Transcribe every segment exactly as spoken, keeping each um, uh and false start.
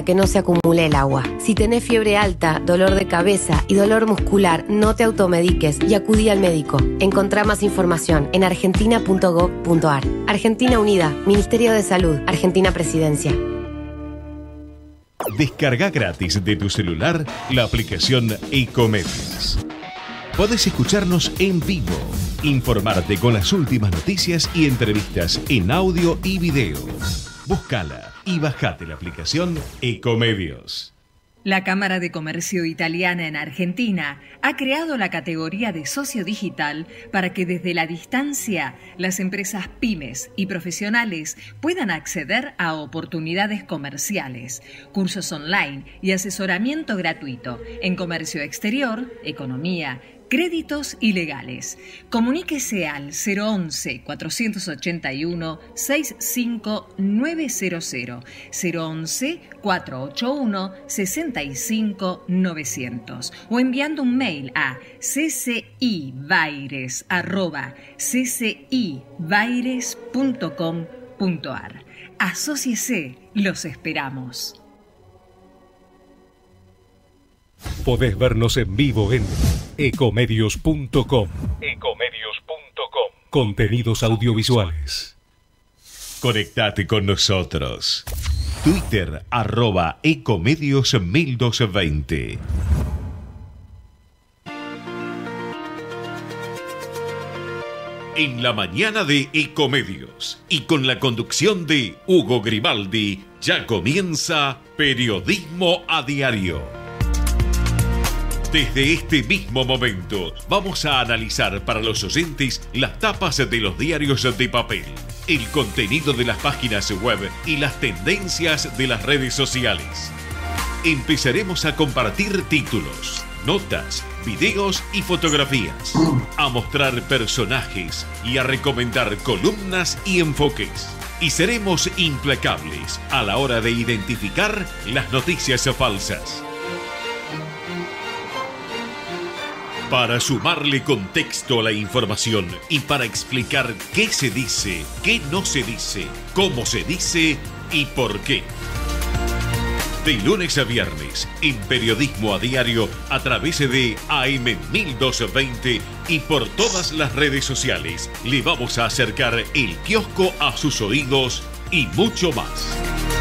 para que no se acumule el agua. Si tenés fiebre alta, dolor de cabeza y dolor muscular, no te automediques y acudí al médico. Encontrá más información en argentina punto gov punto ar. Argentina Unida, Ministerio de Salud, Argentina Presidencia. Descarga gratis de tu celular la aplicación Ecomedios. Podés escucharnos en vivo, informarte con las últimas noticias y entrevistas en audio y video. Búscala y bajate la aplicación Ecomedios. La Cámara de Comercio Italiana en Argentina ha creado la categoría de socio digital para que desde la distancia las empresas pymes y profesionales puedan acceder a oportunidades comerciales, cursos online y asesoramiento gratuito en comercio exterior, economía, créditos y legales. Comuníquese al cero once, cuatrocientos ochenta y uno, sesenta y cinco novecientos, cero once, cuatrocientos ochenta y uno, sesenta y cinco novecientos o enviando un mail a ccibaires arroba ccibaires punto com punto ar. Asóciese, los esperamos. Podés vernos en vivo en ecomedios punto com. Ecomedios punto com. Contenidos audiovisuales. Conectate con nosotros. Twitter, arroba Ecomedios mil doscientos veinte. En la mañana de Ecomedios y con la conducción de Hugo Grimaldi, ya comienza Periodismo a Diario. Desde este mismo momento vamos a analizar para los oyentes las tapas de los diarios de papel, el contenido de las páginas web y las tendencias de las redes sociales. Empezaremos a compartir títulos, notas, videos y fotografías, a mostrar personajes y a recomendar columnas y enfoques. Y seremos implacables a la hora de identificar las noticias falsas. Para sumarle contexto a la información y para explicar qué se dice, qué no se dice, cómo se dice y por qué. De lunes a viernes, en Periodismo a Diario, a través de A M mil doscientos veinte y por todas las redes sociales, le vamos a acercar el kiosco a sus oídos y mucho más.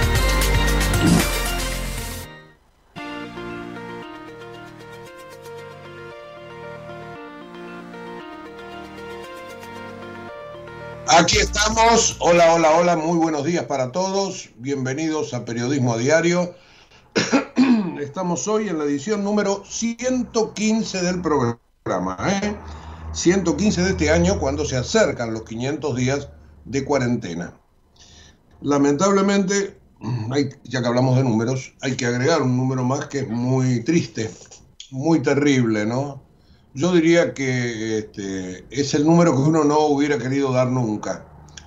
Aquí estamos, hola, hola, hola, muy buenos días para todos, bienvenidos a Periodismo a Diario. Estamos hoy en la edición número ciento quince del programa, ¿eh? ciento quince de este año, cuando se acercan los quinientos días de cuarentena. Lamentablemente, hay, ya que hablamos de números, hay que agregar un número más que es muy triste, muy terrible, ¿no? Yo diría que este, es el número que uno no hubiera querido dar nunca.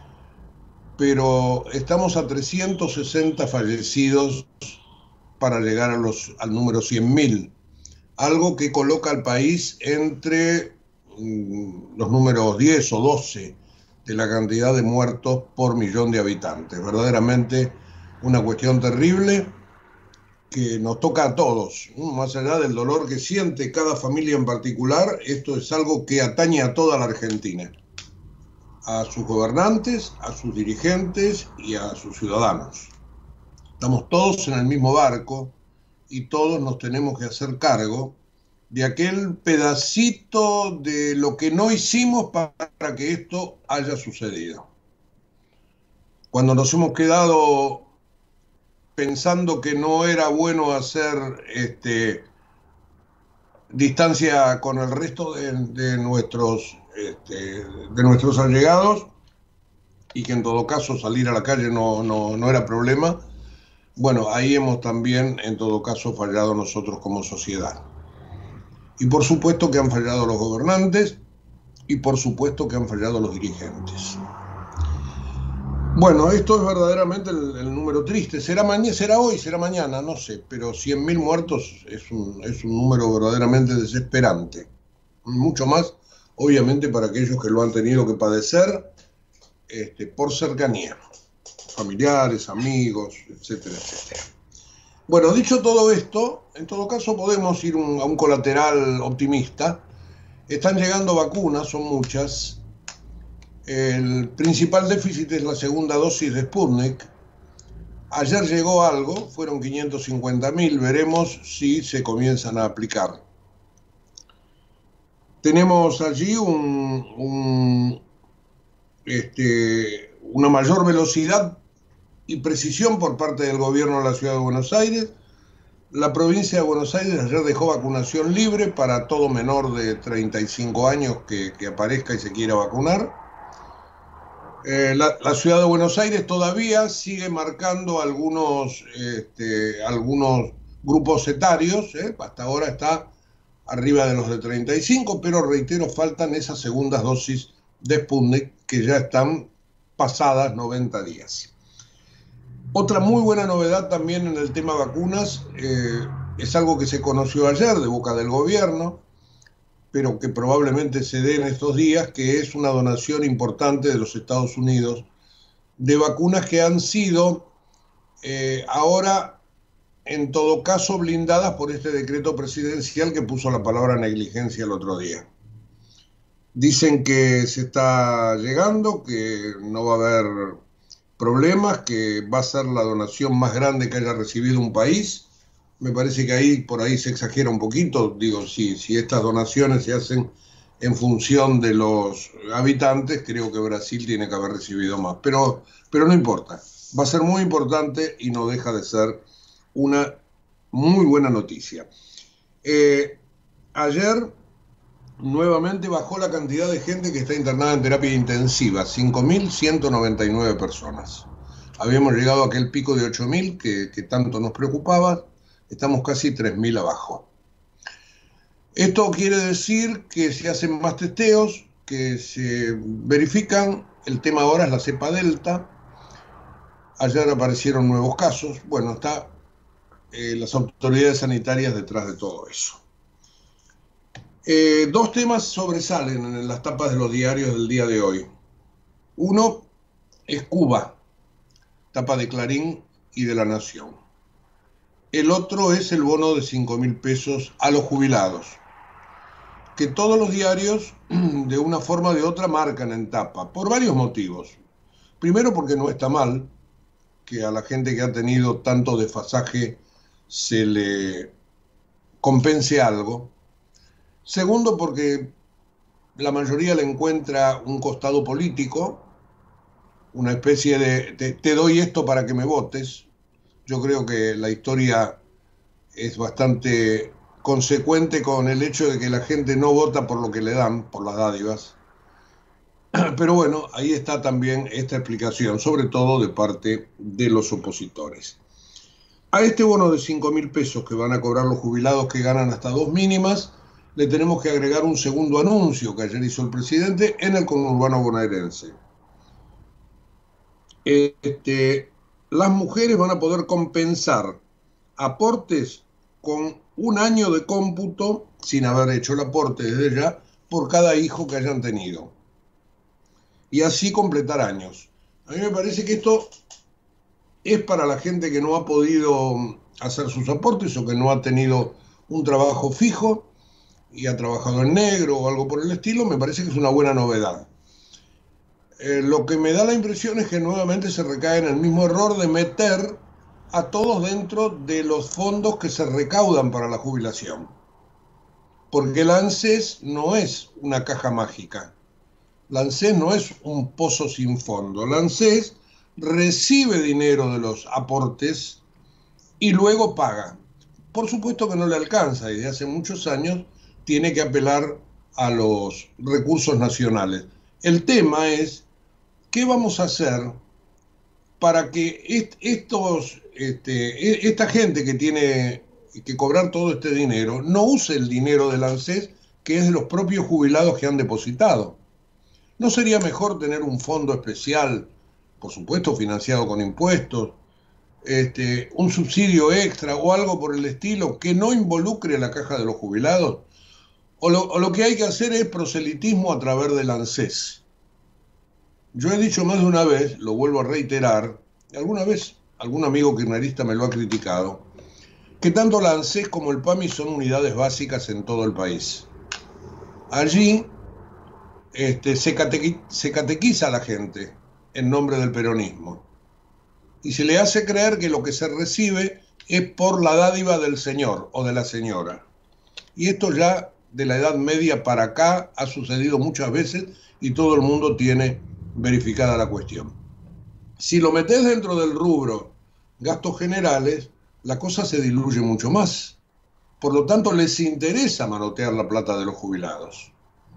Pero estamos a trescientos sesenta fallecidos para llegar a los, al número cien mil. Algo que coloca al país entre mm, los números diez o doce de la cantidad de muertos por millón de habitantes. Verdaderamente una cuestión terrible que nos toca a todos, ¿no? Más allá del dolor que siente cada familia en particular, esto es algo que atañe a toda la Argentina, a sus gobernantes, a sus dirigentes y a sus ciudadanos. Estamos todos en el mismo barco y todos nos tenemos que hacer cargo de aquel pedacito de lo que no hicimos para que esto haya sucedido. Cuando nos hemos quedado pensando que no era bueno hacer este, distancia con el resto de, de, nuestros, este, de nuestros allegados y que en todo caso salir a la calle no, no, no era problema, bueno, ahí hemos también en todo caso fallado nosotros como sociedad. Y por supuesto que han fallado los gobernantes y por supuesto que han fallado los dirigentes. Bueno, esto es verdaderamente el, el número triste. ¿Será mañana, será hoy, será mañana? No sé, pero cien mil muertos es un, es un número verdaderamente desesperante. Mucho más, obviamente, para aquellos que lo han tenido que padecer este, por cercanía. Familiares, amigos, etcétera, etcétera. Bueno, dicho todo esto, en todo caso podemos ir un, a un colateral optimista. Están llegando vacunas, son muchas. El principal déficit es la segunda dosis de Sputnik. Ayer llegó algo, fueron quinientos cincuenta mil, veremos si se comienzan a aplicar. Tenemos allí un, un, este, una mayor velocidad y precisión por parte del gobierno de la Ciudad de Buenos Aires. La provincia de Buenos Aires ayer dejó vacunación libre para todo menor de treinta y cinco años que, que aparezca y se quiera vacunar. Eh, la, la Ciudad de Buenos Aires todavía sigue marcando algunos, este, algunos grupos etarios, ¿eh? Hasta ahora está arriba de los de treinta y cinco, pero reitero, faltan esas segundas dosis de Sputnik que ya están pasadas noventa días. Otra muy buena novedad también en el tema vacunas, eh, es algo que se conoció ayer de boca del gobierno, pero que probablemente se dé en estos días, que es una donación importante de los Estados Unidos de vacunas que han sido eh, ahora, en todo caso, blindadas por este decreto presidencial que puso la palabra negligencia el otro día. Dicen que se está llegando, que no va a haber problemas, que va a ser la donación más grande que haya recibido un país. Me parece que ahí por ahí se exagera un poquito. Digo, si, si estas donaciones se hacen en función de los habitantes, creo que Brasil tiene que haber recibido más. Pero, pero no importa. Va a ser muy importante y no deja de ser una muy buena noticia. Eh, ayer nuevamente bajó la cantidad de gente que está internada en terapia intensiva, cinco mil ciento noventa y nueve personas. Habíamos llegado a aquel pico de ocho mil que, que tanto nos preocupaba, estamos casi tres mil abajo. Esto quiere decir que se hacen más testeos, que se verifican. El tema ahora es la cepa Delta. Ayer aparecieron nuevos casos. Bueno, está eh, las autoridades sanitarias detrás de todo eso. Eh, dos temas sobresalen en las tapas de los diarios del día de hoy. Uno es Cuba, tapa de Clarín y de La Nación. El otro es el bono de cinco mil pesos a los jubilados, que todos los diarios, de una forma o de otra, marcan en tapa, por varios motivos. Primero, porque no está mal que a la gente que ha tenido tanto desfasaje se le compense algo. Segundo, porque la mayoría le encuentra un costado político, una especie de te, te doy esto para que me votes. Yo creo que la historia es bastante consecuente con el hecho de que la gente no vota por lo que le dan, por las dádivas. Pero bueno, ahí está también esta explicación, sobre todo de parte de los opositores. A este bono de cinco mil pesos que van a cobrar los jubilados que ganan hasta dos mínimas, le tenemos que agregar un segundo anuncio que ayer hizo el presidente en el conurbano bonaerense. Este, las mujeres van a poder compensar aportes con un año de cómputo, sin haber hecho el aporte desde ya, por cada hijo que hayan tenido. Y así completar años. A mí me parece que esto es para la gente que no ha podido hacer sus aportes o que no ha tenido un trabajo fijo y ha trabajado en negro o algo por el estilo. Me parece que es una buena novedad. Eh, lo que me da la impresión es que nuevamente se recae en el mismo error de meter a todos dentro de los fondos que se recaudan para la jubilación. Porque el ANSES no es una caja mágica. El ANSES no es un pozo sin fondo. El ANSES recibe dinero de los aportes y luego paga. Por supuesto que no le alcanza y desde hace muchos años tiene que apelar a los recursos nacionales. El tema es, ¿qué vamos a hacer para que est estos, este, esta gente que tiene que cobrar todo este dinero no use el dinero del ANSES, que es de los propios jubilados que han depositado? ¿No sería mejor tener un fondo especial, por supuesto financiado con impuestos, este, un subsidio extra o algo por el estilo que no involucre a la caja de los jubilados? O lo, o lo que hay que hacer es proselitismo a través del ANSES. Yo he dicho más de una vez, lo vuelvo a reiterar, alguna vez algún amigo kirchnerista me lo ha criticado, que tanto la ANSES como el PAMI son unidades básicas en todo el país. Allí este, se, catequi, se catequiza a la gente en nombre del peronismo y se le hace creer que lo que se recibe es por la dádiva del señor o de la señora. Y esto ya de la Edad Media para acá ha sucedido muchas veces y todo el mundo tiene verificada la cuestión. Si lo metés dentro del rubro gastos generales, la cosa se diluye mucho más. Por lo tanto, les interesa manotear la plata de los jubilados.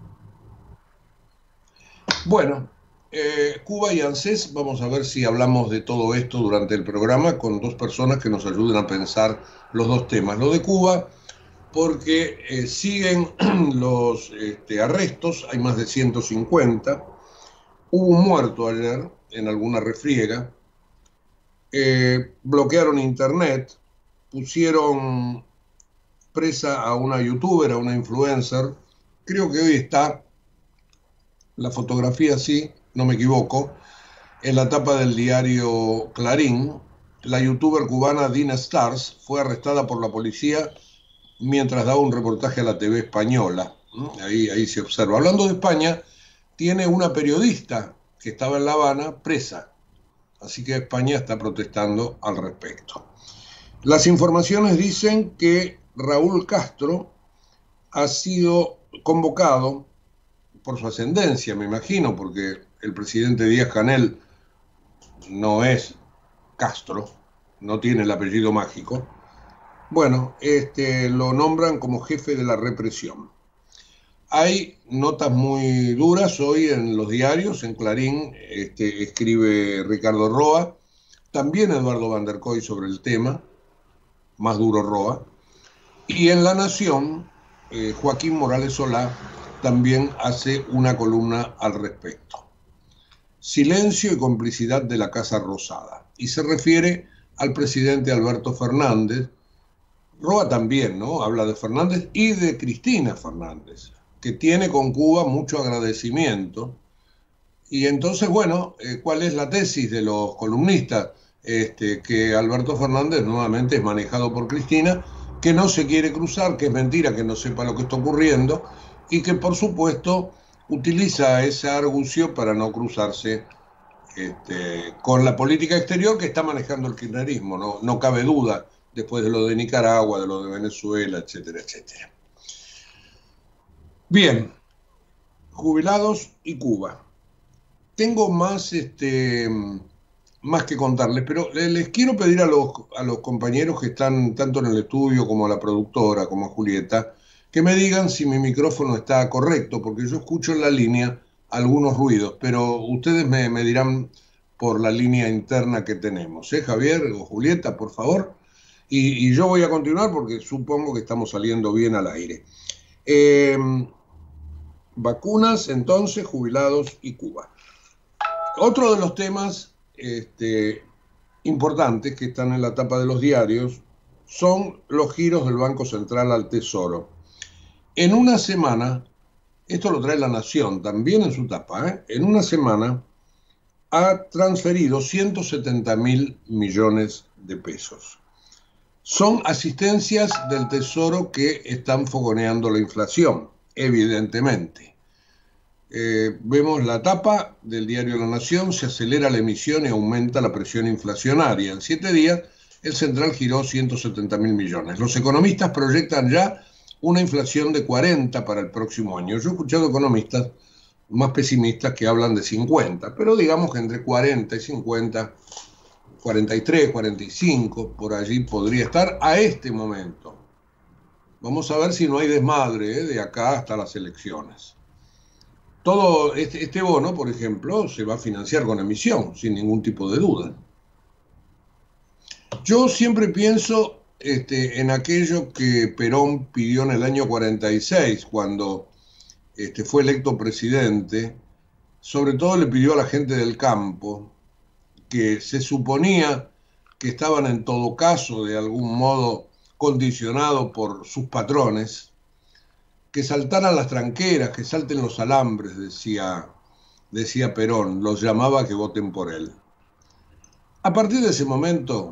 Bueno, eh, Cuba y ANSES, vamos a ver si hablamos de todo esto durante el programa con dos personas que nos ayuden a pensar los dos temas. Lo de Cuba, porque eh, siguen los este, arrestos, hay más de ciento cincuenta, hubo un muerto ayer en alguna refriega, eh, bloquearon internet, pusieron presa a una youtuber, a una influencer, creo que hoy está la fotografía, sí, no me equivoco, en la tapa del diario Clarín. La youtuber cubana Dina Stars fue arrestada por la policía mientras daba un reportaje a la T V española. Ahí, ahí se observa. Hablando de España, tiene una periodista que estaba en La Habana presa, así que España está protestando al respecto. Las informaciones dicen que Raúl Castro ha sido convocado por su ascendencia, me imagino, porque el presidente Díaz-Canel no es Castro, no tiene el apellido mágico. Bueno, este, lo nombran como jefe de la represión. Hay notas muy duras hoy en los diarios, en Clarín este, escribe Ricardo Roa, también Eduardo Van der Koy sobre el tema, más duro Roa, y en La Nación, eh, Joaquín Morales Solá también hace una columna al respecto. Silencio y complicidad de la Casa Rosada, y se refiere al presidente Alberto Fernández. Roa también, ¿no? Habla de Fernández y de Cristina Fernández, que tiene con Cuba mucho agradecimiento. Y entonces, bueno, eh, ¿cuál es la tesis de los columnistas? Este, que Alberto Fernández nuevamente es manejado por Cristina, que no se quiere cruzar, que es mentira que no sepa lo que está ocurriendo y que, por supuesto, utiliza ese argucio para no cruzarse este, con la política exterior que está manejando el kirchnerismo, no, no cabe duda, después de lo de Nicaragua, de lo de Venezuela, etcétera, etcétera. Bien, jubilados y Cuba. Tengo más, este, más que contarles, pero les quiero pedir a los, a los compañeros que están tanto en el estudio como a la productora, como a Julieta, que me digan si mi micrófono está correcto, porque yo escucho en la línea algunos ruidos, pero ustedes me, me dirán por la línea interna que tenemos. ¿Eh, Javier o Julieta, por favor? Y, y yo voy a continuar porque supongo que estamos saliendo bien al aire. Eh, vacunas, entonces, jubilados y Cuba. Otro de los temas este, importantes que están en la tapa de los diarios son los giros del Banco Central al Tesoro. En una semana, esto lo trae La Nación, también en su tapa, ¿eh? En una semana ha transferido ciento setenta mil millones de pesos. Son asistencias del Tesoro que están fogoneando la inflación, evidentemente. Eh, vemos la tapa del diario La Nación, se acelera la emisión y aumenta la presión inflacionaria. En siete días, el central giró ciento setenta mil millones. Los economistas proyectan ya una inflación de cuarenta para el próximo año. Yo he escuchado economistas más pesimistas que hablan de cincuenta, pero digamos que entre cuarenta y cincuenta, cuarenta y tres, cuarenta y cinco, por allí podría estar a este momento. Vamos a ver si no hay desmadre ¿eh? de acá hasta las elecciones. Todo este, este bono, por ejemplo, se va a financiar con emisión, sin ningún tipo de duda. Yo siempre pienso este, en aquello que Perón pidió en el año cuarenta y seis, cuando este, fue electo presidente. Sobre todo le pidió a la gente del campo, que se suponía que estaban en todo caso de algún modo condicionados por sus patrones, que saltaran las tranqueras, que salten los alambres, decía, decía Perón, los llamaba a que voten por él. A partir de ese momento,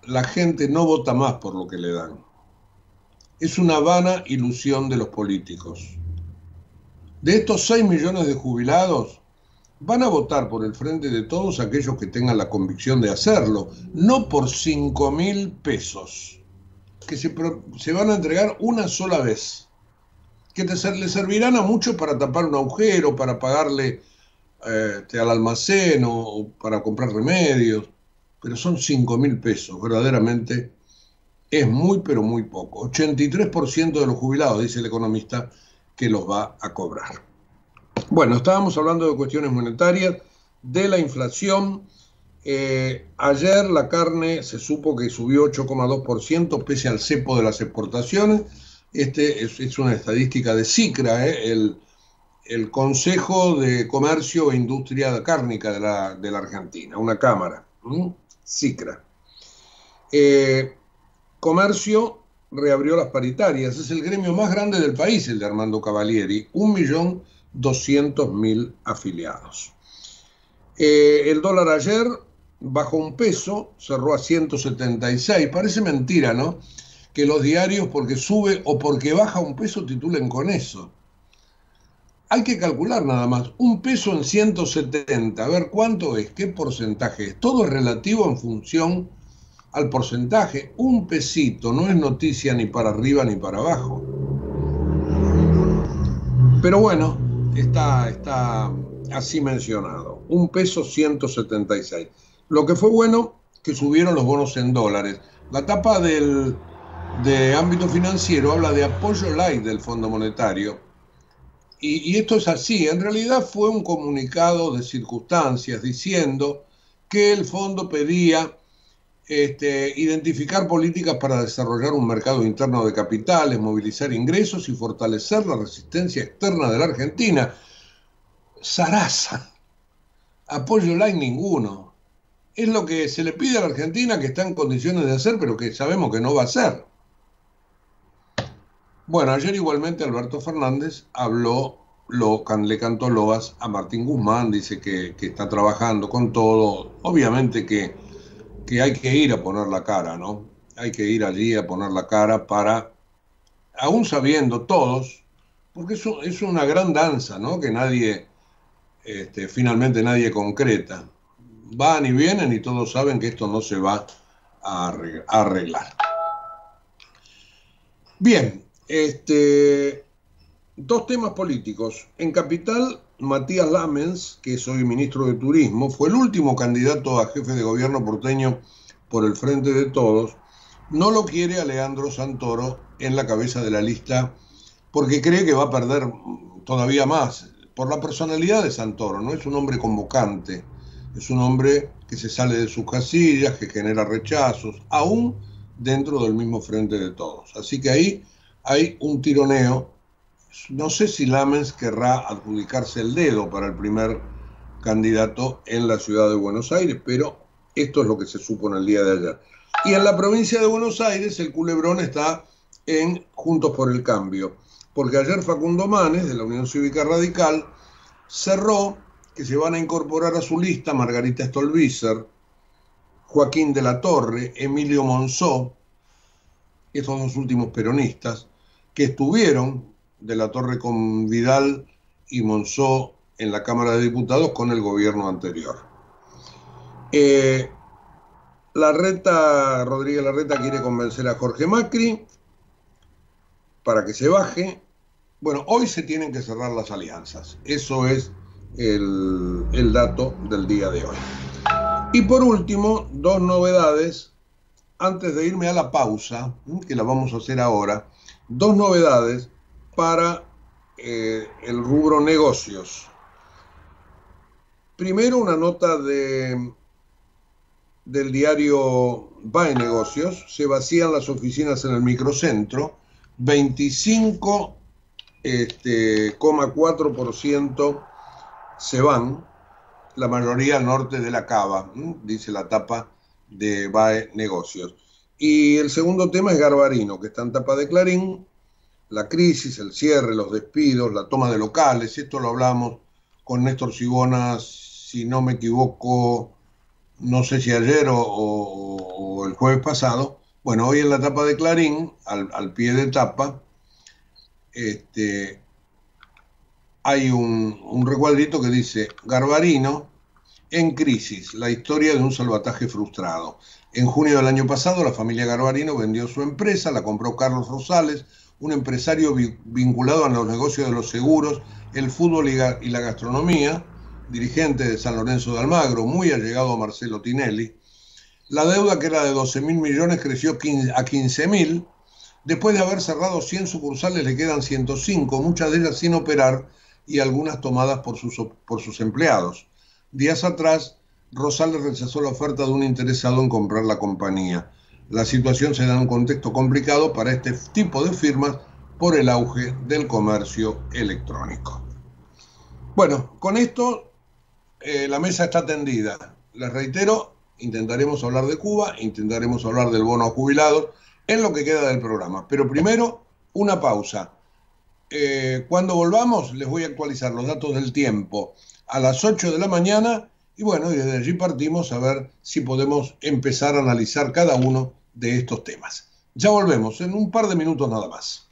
la gente no vota más por lo que le dan. Es una vana ilusión de los políticos. De estos seis millones de jubilados, van a votar por el Frente de Todos aquellos que tengan la convicción de hacerlo, no por cinco mil pesos, que se, se van a entregar una sola vez, que te, le servirán a muchos para tapar un agujero, para pagarle eh, al almacén o, o para comprar remedios, pero son cinco mil pesos, verdaderamente es muy pero muy poco. ochenta y tres por ciento de los jubilados, dice el economista, que los va a cobrar. Bueno, estábamos hablando de cuestiones monetarias, de la inflación. Eh, ayer la carne se supo que subió ocho coma dos por ciento pese al cepo de las exportaciones. Este es, es una estadística de SICRA, eh, el, el Consejo de Comercio e Industria Cárnica de la, de la Argentina, una cámara, ¿Mm? SICRA. Eh, Comercio reabrió las paritarias, es el gremio más grande del país, el de Armando Cavalieri, un millón doscientos mil afiliados. Eh, el dólar ayer bajó un peso, cerró a ciento setenta y seis. Parece mentira, ¿no? Que los diarios, porque sube o porque baja un peso, titulen con eso. Hay que calcular nada más. Un peso en ciento setenta. A ver cuánto es, qué porcentaje es. Todo es relativo en función al porcentaje. Un pesito no es noticia ni para arriba ni para abajo. Pero bueno, Está, está así mencionado, un peso ciento setenta y seis. Lo que fue bueno, que subieron los bonos en dólares. La tapa del de ámbito financiero habla de apoyo light del Fondo Monetario. Y, y esto es así, en realidad fue un comunicado de circunstancias diciendo que el fondo pedía este, identificar políticas para desarrollar un mercado interno de capitales, movilizar ingresos y fortalecer la resistencia externa de la Argentina. Zaraza, apoyo light ninguno. Es lo que se le pide a la Argentina, que está en condiciones de hacer, pero que sabemos que no va a hacer. Bueno, ayer igualmente Alberto Fernández habló, lo, le cantó loas a Martín Guzmán, dice que, que está trabajando con todo. Obviamente que, que hay que ir a poner la cara, ¿no? Hay que ir allí a poner la cara para, aún sabiendo todos, porque eso es una gran danza, ¿no? Que nadie, este, finalmente nadie concreta. Van y vienen y todos saben que esto no se va a arreglar. Bien, este, dos temas políticos. En Capital, Matías Lamens, que es hoy ministro de Turismo, fue el último candidato a jefe de gobierno porteño por el Frente de Todos. No lo quiere a Leandro Santoro en la cabeza de la lista porque cree que va a perder todavía más por la personalidad de Santoro. No es un hombre convocante, es un hombre que se sale de sus casillas, que genera rechazos, aún dentro del mismo Frente de Todos. Así que ahí hay un tironeo. No sé si Lamens querrá adjudicarse el dedo para el primer candidato en la ciudad de Buenos Aires, pero esto es lo que se supo en el día de ayer. Y en la provincia de Buenos Aires el culebrón está en Juntos por el Cambio, porque ayer Facundo Manes, de la Unión Cívica Radical, cerró que se van a incorporar a su lista Margarita Stolbizer, Joaquín de la Torre, Emilio Monzó, estos dos últimos peronistas, que estuvieron de la Torre con Vidal y Monzó en la Cámara de Diputados con el gobierno anterior. Eh, Larreta, Rodríguez Larreta quiere convencer a Jorge Macri para que se baje. Bueno, hoy se tienen que cerrar las alianzas. Eso es el, el dato del día de hoy. Y por último, dos novedades, antes de irme a la pausa, que la vamos a hacer ahora, dos novedades para eh, el rubro negocios. Primero, una nota de, del diario B A E Negocios. Se vacían las oficinas en el microcentro, veinticinco coma cuatro por ciento se van, la mayoría al norte de la Cava, ¿m? dice la tapa de B A E Negocios. Y el segundo tema es Garbarino, que está en tapa de Clarín. La crisis, el cierre, los despidos, la toma de locales. Esto lo hablamos con Néstor Sigona, si no me equivoco, no sé si ayer o, o, o el jueves pasado. Bueno, hoy en la tapa de Clarín, al, al pie de tapa, este, hay un, un recuadrito que dice Garbarino en crisis, la historia de un salvataje frustrado. En junio del año pasado, la familia Garbarino vendió su empresa, la compró Carlos Rosales, un empresario vi- vinculado a los negocios de los seguros, el fútbol y, ga- y la gastronomía, dirigente de San Lorenzo de Almagro, muy allegado a Marcelo Tinelli. La deuda, que era de doce mil millones, creció a quince mil. Después de haber cerrado cien sucursales, le quedan ciento cinco, muchas de ellas sin operar y algunas tomadas por sus, por sus empleados. Días atrás, Rosales rechazó la oferta de un interesado en comprar la compañía. La situación se da en un contexto complicado para este tipo de firmas por el auge del comercio electrónico. Bueno, con esto eh, la mesa está tendida. Les reitero, intentaremos hablar de Cuba, intentaremos hablar del bono a jubilados en lo que queda del programa. Pero primero, una pausa. Eh, cuando volvamos, les voy a actualizar los datos del tiempo a las ocho de la mañana. Y bueno, y desde allí partimos a ver si podemos empezar a analizar cada uno de estos temas. Ya volvemos en un par de minutos nada más.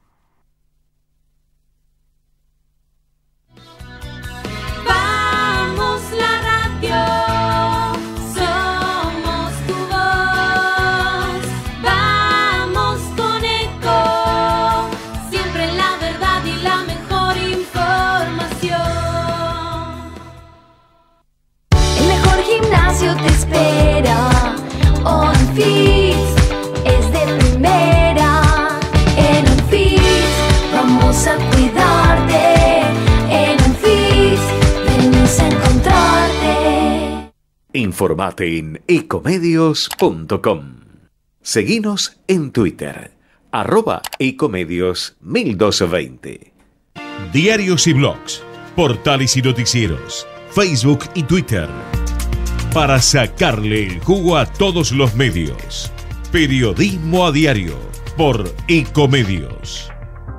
Vamos la radio, somos tu voz. Vamos con Eco, siempre la verdad y la mejor información. Gimnasio te espera, OnFit es de primera. En OnFit vamos a cuidarte, en OnFit venimos a encontrarte. Informate en ecomedios punto com. Seguinos en Twitter, arroba ecomedios mil doscientos veinte. Diarios y blogs, portales y noticieros, Facebook y Twitter. Para sacarle el jugo a todos los medios. Periodismo a diario por Ecomedios.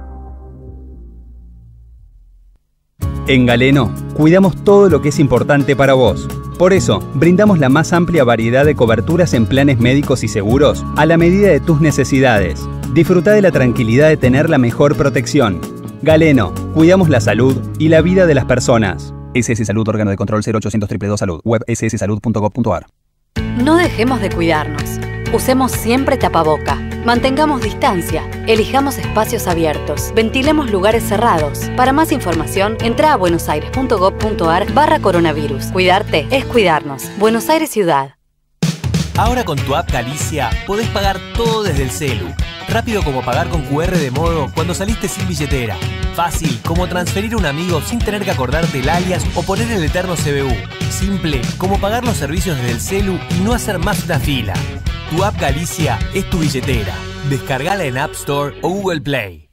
En Galeno, cuidamos todo lo que es importante para vos. Por eso, brindamos la más amplia variedad de coberturas en planes médicos y seguros a la medida de tus necesidades. Disfruta de la tranquilidad de tener la mejor protección. Galeno, cuidamos la salud y la vida de las personas. S S Salud, órgano de control cero ochocientos dos dos dos Salud, web ese ese salud punto gov punto a r. No dejemos de cuidarnos. Usemos siempre tapaboca. Mantengamos distancia. Elijamos espacios abiertos. Ventilemos lugares cerrados. Para más información, entra a buenosaires punto gov punto a r barra coronavirus. Cuidarte es cuidarnos. Buenos Aires Ciudad. Ahora con tu app Galicia podés pagar todo desde el celu. Rápido como pagar con cu erre de modo cuando saliste sin billetera. Fácil como transferir a un amigo sin tener que acordarte el alias o poner el eterno C B U. Simple como pagar los servicios desde el celu y no hacer más una fila. Tu app Galicia es tu billetera. Descargala en App Store o Google Play.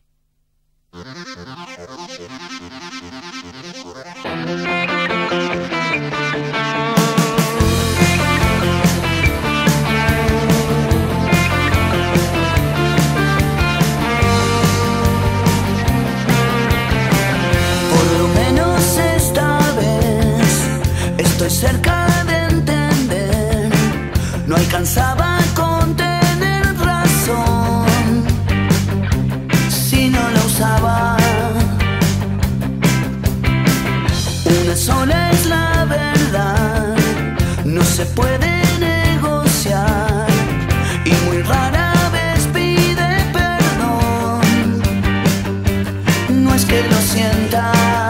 Estoy cerca de entender, no alcanzaba a contener razón si no la usaba. Una sola es la verdad, no se puede negociar y muy rara vez pide perdón. No es que lo sienta,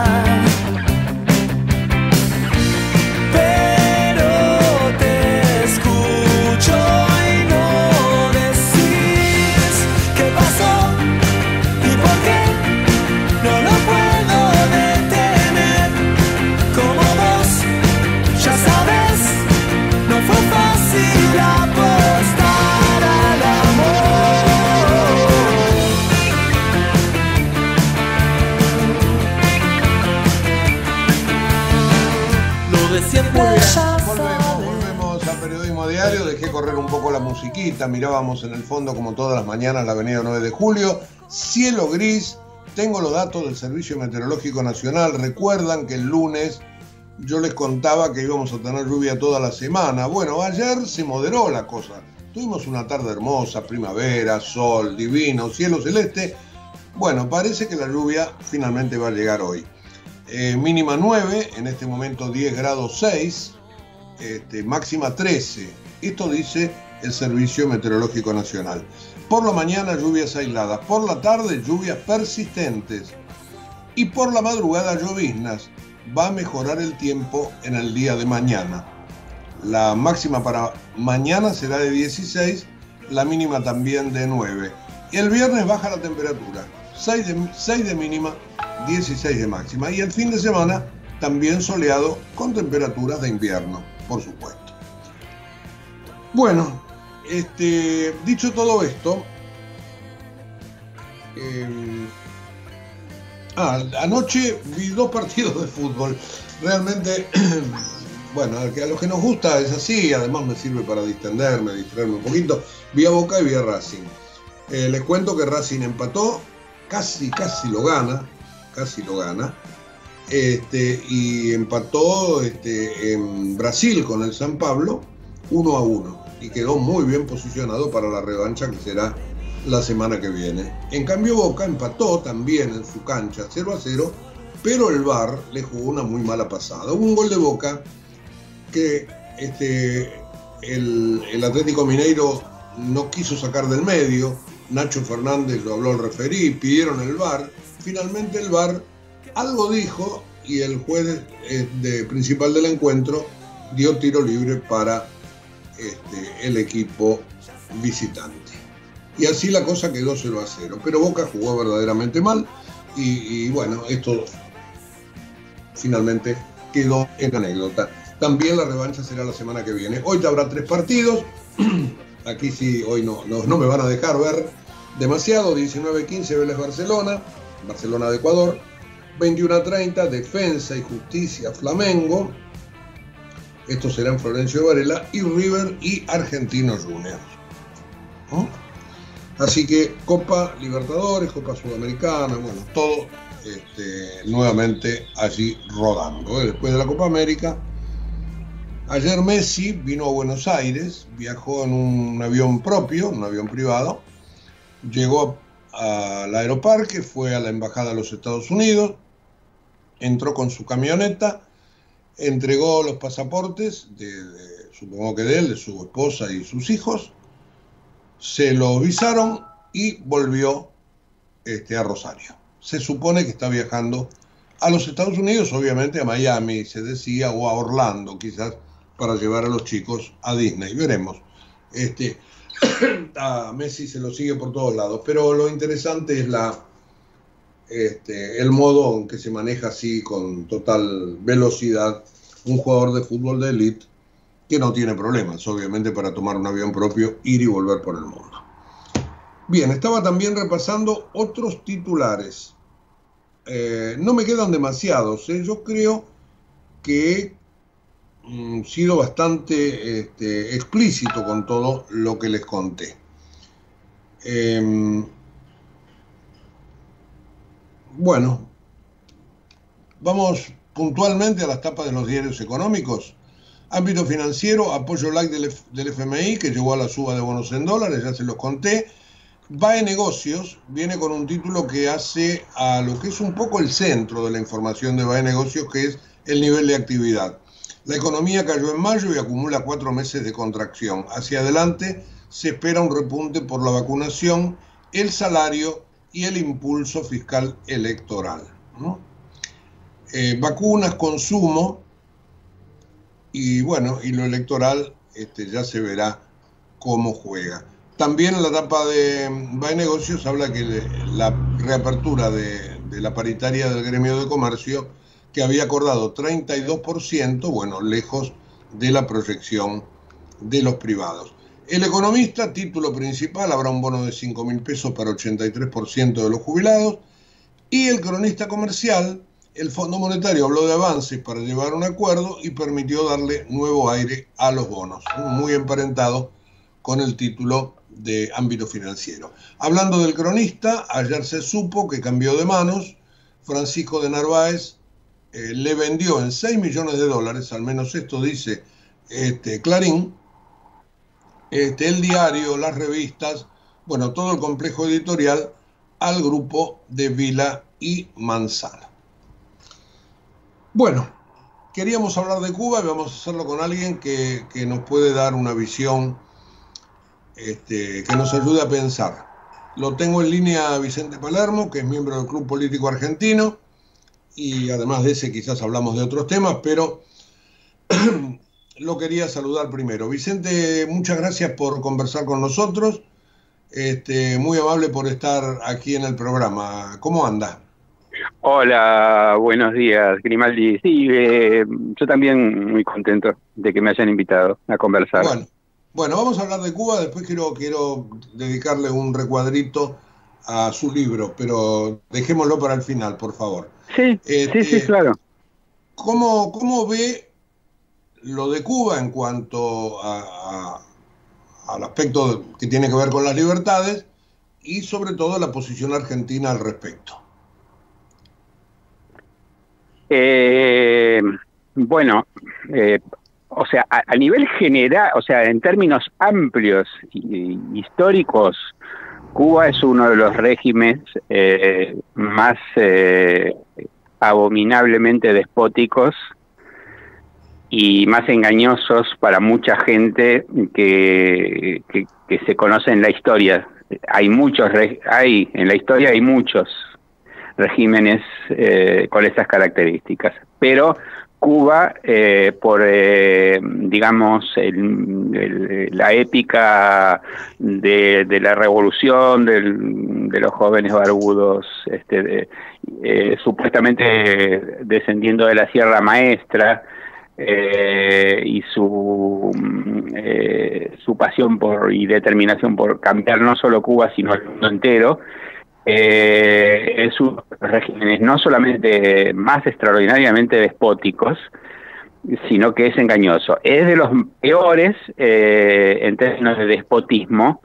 Volvemos, volvemos a Periodismo Diario. Dejé correr un poco la musiquita. Mirábamos en el fondo, como todas las mañanas, la avenida nueve de julio. Cielo gris. Tengo los datos del Servicio Meteorológico Nacional. Recuerdan que el lunes yo les contaba que íbamos a tener lluvia toda la semana. Bueno, ayer se moderó la cosa. Tuvimos una tarde hermosa, primavera, sol, divino, cielo celeste. Bueno, parece que la lluvia finalmente va a llegar hoy. Eh, mínima nueve, en este momento diez grados seis, este, máxima trece. Esto dice el Servicio Meteorológico Nacional. Por la mañana lluvias aisladas, por la tarde lluvias persistentes y por la madrugada lloviznas. Va a mejorar el tiempo en el día de mañana. La máxima para mañana será de dieciséis, la mínima también de nueve. Y el viernes baja la temperatura, seis de, seis de mínima, dieciséis de máxima. Y el fin de semana también soleado con temperaturas de invierno, por supuesto. Bueno, este, dicho todo esto, eh, ah, anoche vi dos partidos de fútbol. Realmente, bueno, a los que nos gusta es así, además me sirve para distenderme, distraerme un poquito. Vi a Boca y vi a Racing. Eh, les cuento que Racing empató, casi, casi lo gana, casi lo gana. Este, y empató este, en Brasil con el San Pablo uno a uno y quedó muy bien posicionado para la revancha que será la semana que viene. En cambio Boca empató también en su cancha cero a cero, pero el V A R le jugó una muy mala pasada. Hubo un gol de Boca que este, el, el Atlético Mineiro no quiso sacar del medio. Nacho Fernández lo habló al referí, pidieron el V A R. Finalmente el V A R algo dijo y el juez eh, de, principal del encuentro dio tiro libre para este, el equipo visitante. Y así la cosa quedó cero a cero. Pero Boca jugó verdaderamente mal y, y bueno, esto finalmente quedó en anécdota. También la revancha será la semana que viene. Hoy habrá tres partidos. Aquí sí, hoy no, no, no me van a dejar ver demasiado. diecinueve quince Vélez Barcelona, Barcelona de Ecuador. veintiuno a treinta Defensa y Justicia Flamengo. Esto será en Florencio Varela. Y River y Argentinos Juniors. ¿Oh? Así que Copa Libertadores, Copa Sudamericana, bueno, todo este, nuevamente allí rodando. ¿eh? Después de la Copa América, ayer Messi vino a Buenos Aires, viajó en un avión propio, un avión privado, llegó al aeroparque, fue a la Embajada de los Estados Unidos, entró con su camioneta, entregó los pasaportes, de, de, supongo que de él, de su esposa y sus hijos, se los visaron y volvió este, a Rosario. Se supone que está viajando a los Estados Unidos, obviamente a Miami, se decía, o a Orlando, quizás, para llevar a los chicos a Disney. Veremos. Este, a Messi se lo sigue por todos lados, pero lo interesante es la, este, el modo en que se maneja así con total velocidad un jugador de fútbol de élite que no tiene problemas, obviamente, para tomar un avión propio, ir y volver por el mundo. Bien, estaba también repasando otros titulares. Eh, no me quedan demasiados, ¿eh? Yo creo que he mm, sido bastante este, explícito con todo lo que les conté. Eh, bueno, vamos puntualmente a las tapas de los diarios económicos. Ámbito financiero, apoyo like del, del F M I que llegó a la suba de bonos en dólares, ya se los conté. V A E Negocios viene con un título que hace a lo que es un poco el centro de la información de V A E Negocios, que es el nivel de actividad. La economía cayó en mayo y acumula cuatro meses de contracción. Hacia adelante se espera un repunte por la vacunación, el salario y el impulso fiscal electoral, ¿no? Eh, vacunas, consumo. Y bueno, y lo electoral este, ya se verá cómo juega. También en la etapa de V A E Negocios habla que la reapertura de, de la paritaria del gremio de comercio, que había acordado treinta y dos por ciento, bueno, lejos de la proyección de los privados. El economista, título principal, habrá un bono de cinco mil pesos para ochenta y tres por ciento de los jubilados. Y el cronista comercial, el Fondo Monetario habló de avances para llevar un acuerdo y permitió darle nuevo aire a los bonos, muy emparentado con el título de ámbito financiero. Hablando del cronista, ayer se supo que cambió de manos. Francisco de Narváez eh, le vendió en seis millones de dólares, al menos esto dice este, Clarín, este, el diario, las revistas, bueno, todo el complejo editorial al grupo de Vila y Manzana. Bueno, queríamos hablar de Cuba y vamos a hacerlo con alguien que, que nos puede dar una visión este, que nos ayude a pensar. Lo tengo en línea a Vicente Palermo, que es miembro del Club Político Argentino, y además de ese quizás hablamos de otros temas, pero lo quería saludar primero. Vicente, muchas gracias por conversar con nosotros, este, muy amable por estar aquí en el programa. ¿Cómo anda? Hola, buenos días, Grimaldi. Sí, eh, yo también muy contento de que me hayan invitado a conversar. Bueno, bueno, vamos a hablar de Cuba, después quiero, quiero dedicarle un recuadrito a su libro, pero dejémoslo para el final, por favor. Sí, este, sí, sí, claro. ¿Cómo, cómo ve lo de Cuba en cuanto a, a, al aspecto que tiene que ver con las libertades y sobre todo la posición argentina al respecto? Eh, bueno, eh, o sea, a, a nivel general, o sea, en términos amplios y, y históricos, Cuba es uno de los regímenes eh, más eh, abominablemente despóticos y más engañosos para mucha gente que, que, que se conoce en la historia. Hay muchos, hay en la historia hay muchos regímenes eh, con esas características, pero Cuba, eh, por, eh, digamos, el, el, la épica de, de la revolución, del, de los jóvenes barbudos, este, de, eh, supuestamente descendiendo de la Sierra Maestra, eh, y su, eh, su pasión por y determinación por cambiar no solo Cuba, sino el mundo entero, Eh, es un regímenes no solamente más extraordinariamente despóticos, sino que es engañoso. Es de los peores eh, en términos de despotismo,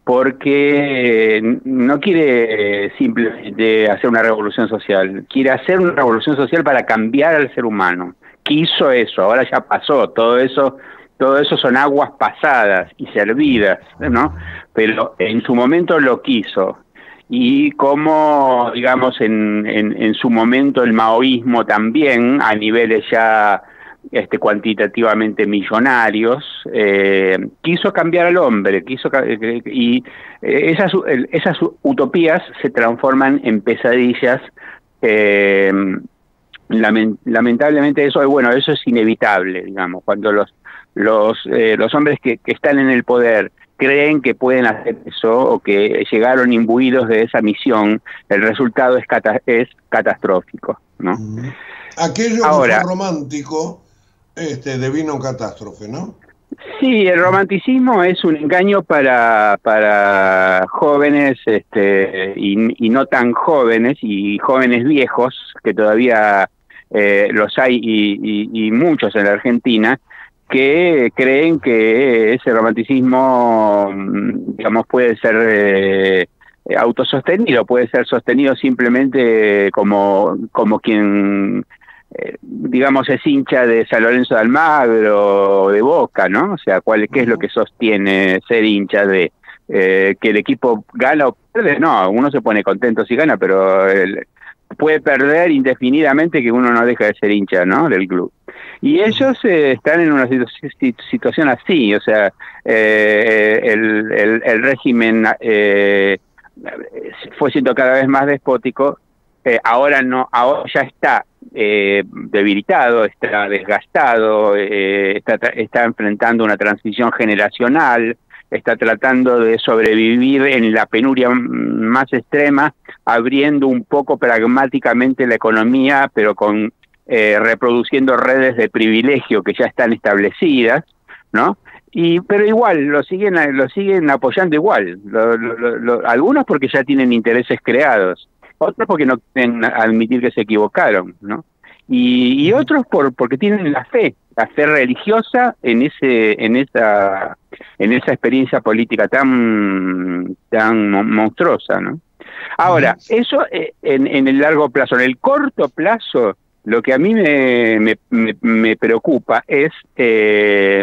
porque no quiere simplemente hacer una revolución social, quiere hacer una revolución social para cambiar al ser humano. Quiso eso, ahora ya pasó, todo eso, todo eso son aguas pasadas y servidas, ¿no? Pero en su momento lo quiso. Y como, digamos, en, en, en su momento el maoísmo también, a niveles ya este, cuantitativamente millonarios, eh, quiso cambiar al hombre, quiso y esas, esas utopías se transforman en pesadillas. Eh, lament, lamentablemente eso, bueno, eso es inevitable, digamos, cuando los, los, eh, los hombres que, que están en el poder creen que pueden hacer eso o que llegaron imbuidos de esa misión, el resultado es, cata es catastrófico, ¿no? Aquello Ahora, que fue romántico este, devino catástrofe, ¿no? Sí, el romanticismo es un engaño para, para jóvenes este, y, y no tan jóvenes, y jóvenes viejos, que todavía eh, los hay y, y, y muchos en la Argentina, que creen que ese romanticismo, digamos, puede ser eh, autosostenido, puede ser sostenido simplemente como, como quien, eh, digamos, es hincha de San Lorenzo de Almagro o de Boca, ¿no? O sea, ¿cuál, ¿qué es lo que sostiene ser hincha de eh, que el equipo gana o pierde? No, uno se pone contento si gana, pero el, puede perder indefinidamente que uno no deja de ser hincha, ¿no?, del club. Y ellos eh, están en una situ situación así, o sea, eh, el, el, el régimen eh, fue siendo cada vez más despótico, eh, ahora no, ahora ya está eh, debilitado, está desgastado, eh, está, está enfrentando una transición generacional, está tratando de sobrevivir en la penuria más extrema, abriendo un poco pragmáticamente la economía, pero con eh, reproduciendo redes de privilegio que ya están establecidas, ¿no? Y pero igual lo siguen lo siguen apoyando igual, lo, lo, lo, algunos porque ya tienen intereses creados, otros porque no quieren admitir que se equivocaron, ¿no? Y, y otros por porque tienen la fe, la fe religiosa en ese en esa en esa experiencia política tan tan monstruosa, ¿no? Ahora, eso en, en el largo plazo, en el corto plazo, Lo que a mí me, me, me, me preocupa es eh,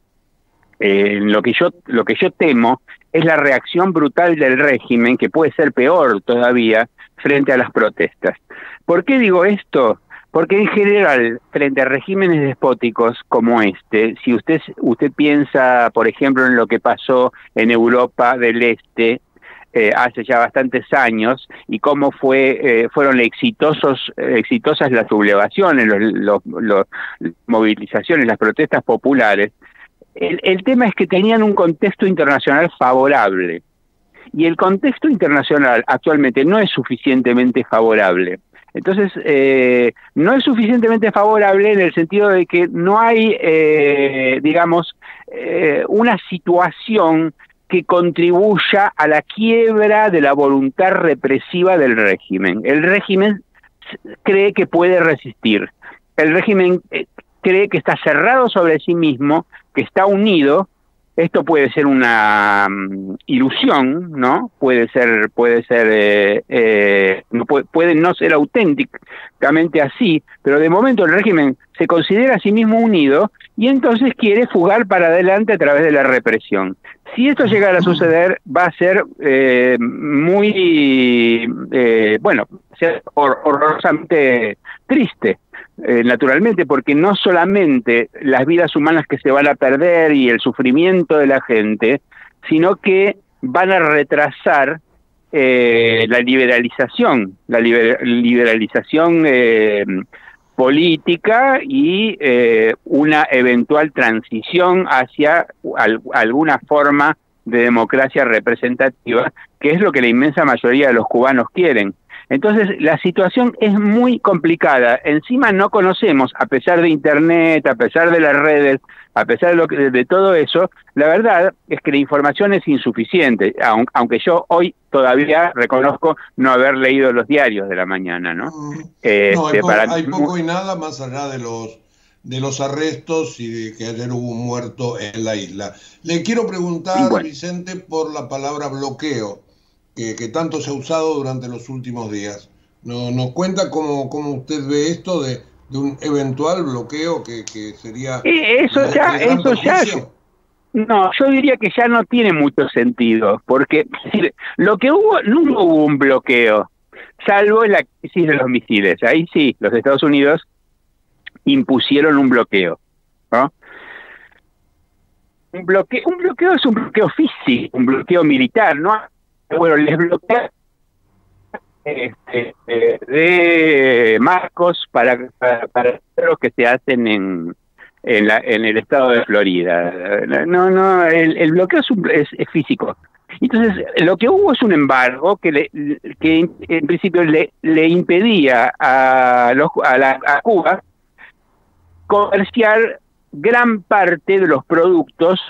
eh, lo que yo lo que yo temo es la reacción brutal del régimen, que puede ser peor todavía, frente a las protestas. ¿Por qué digo esto? Porque en general, frente a regímenes despóticos como este, si usted usted piensa, por ejemplo, en lo que pasó en Europa del Este eh, hace ya bastantes años y cómo fue eh, fueron exitosos exitosas las sublevaciones, los, los, los movilizaciones, las protestas populares, el, el tema es que tenían un contexto internacional favorable y el contexto internacional actualmente no es suficientemente favorable. Entonces, eh, no es suficientemente favorable en el sentido de que no hay, eh, digamos, eh, una situación que contribuya a la quiebra de la voluntad represiva del régimen. El régimen cree que puede resistir. El régimen eh, cree que está cerrado sobre sí mismo, que está unido. Esto puede ser una um, ilusión, ¿no? Puede ser, puede ser, eh, eh, no puede, puede no ser auténticamente así, pero de momento el régimen se considera a sí mismo unido y entonces quiere fugar para adelante a través de la represión. Si esto llegara a suceder, va a ser eh, muy, eh, bueno, ser hor horrorosamente triste. Eh, naturalmente, porque no solamente las vidas humanas que se van a perder y el sufrimiento de la gente, sino que van a retrasar eh, la liberalización, la liber liberalización eh, política y eh, una eventual transición hacia al alguna forma de democracia representativa, que es lo que la inmensa mayoría de los cubanos quieren. Entonces, la situación es muy complicada. Encima no conocemos, a pesar de Internet, a pesar de las redes, a pesar de, lo que, de todo eso, la verdad es que la información es insuficiente, aunque yo hoy todavía reconozco no haber leído los diarios de la mañana, ¿no? Mm. Este, no, hay, po para... hay poco y nada más allá de los, de los arrestos y de que ayer hubo un muerto en la isla. Le quiero preguntar, bueno, Vicente, por la palabra bloqueo. Que, que tanto se ha usado durante los últimos días. ¿Nos, nos cuenta cómo, cómo usted ve esto de, de un eventual bloqueo que, que sería... Eso de, ya, de eso ya... No, yo diría que ya no tiene mucho sentido, porque es decir, lo que hubo, nunca hubo un bloqueo, salvo en la crisis de los misiles. Ahí sí, los Estados Unidos impusieron un bloqueo, ¿no? Un bloqueo, un bloqueo es un bloqueo físico, un bloqueo militar, ¿no? Bueno, les bloquea este, eh, de marcos para, para, para lo que se hacen en, en, la, en el estado de Florida. No, no, el, el bloqueo es, un, es, es físico. Entonces, lo que hubo es un embargo que, le, que en principio le, le impedía a, los, a, la, a Cuba comerciar gran parte de los productos.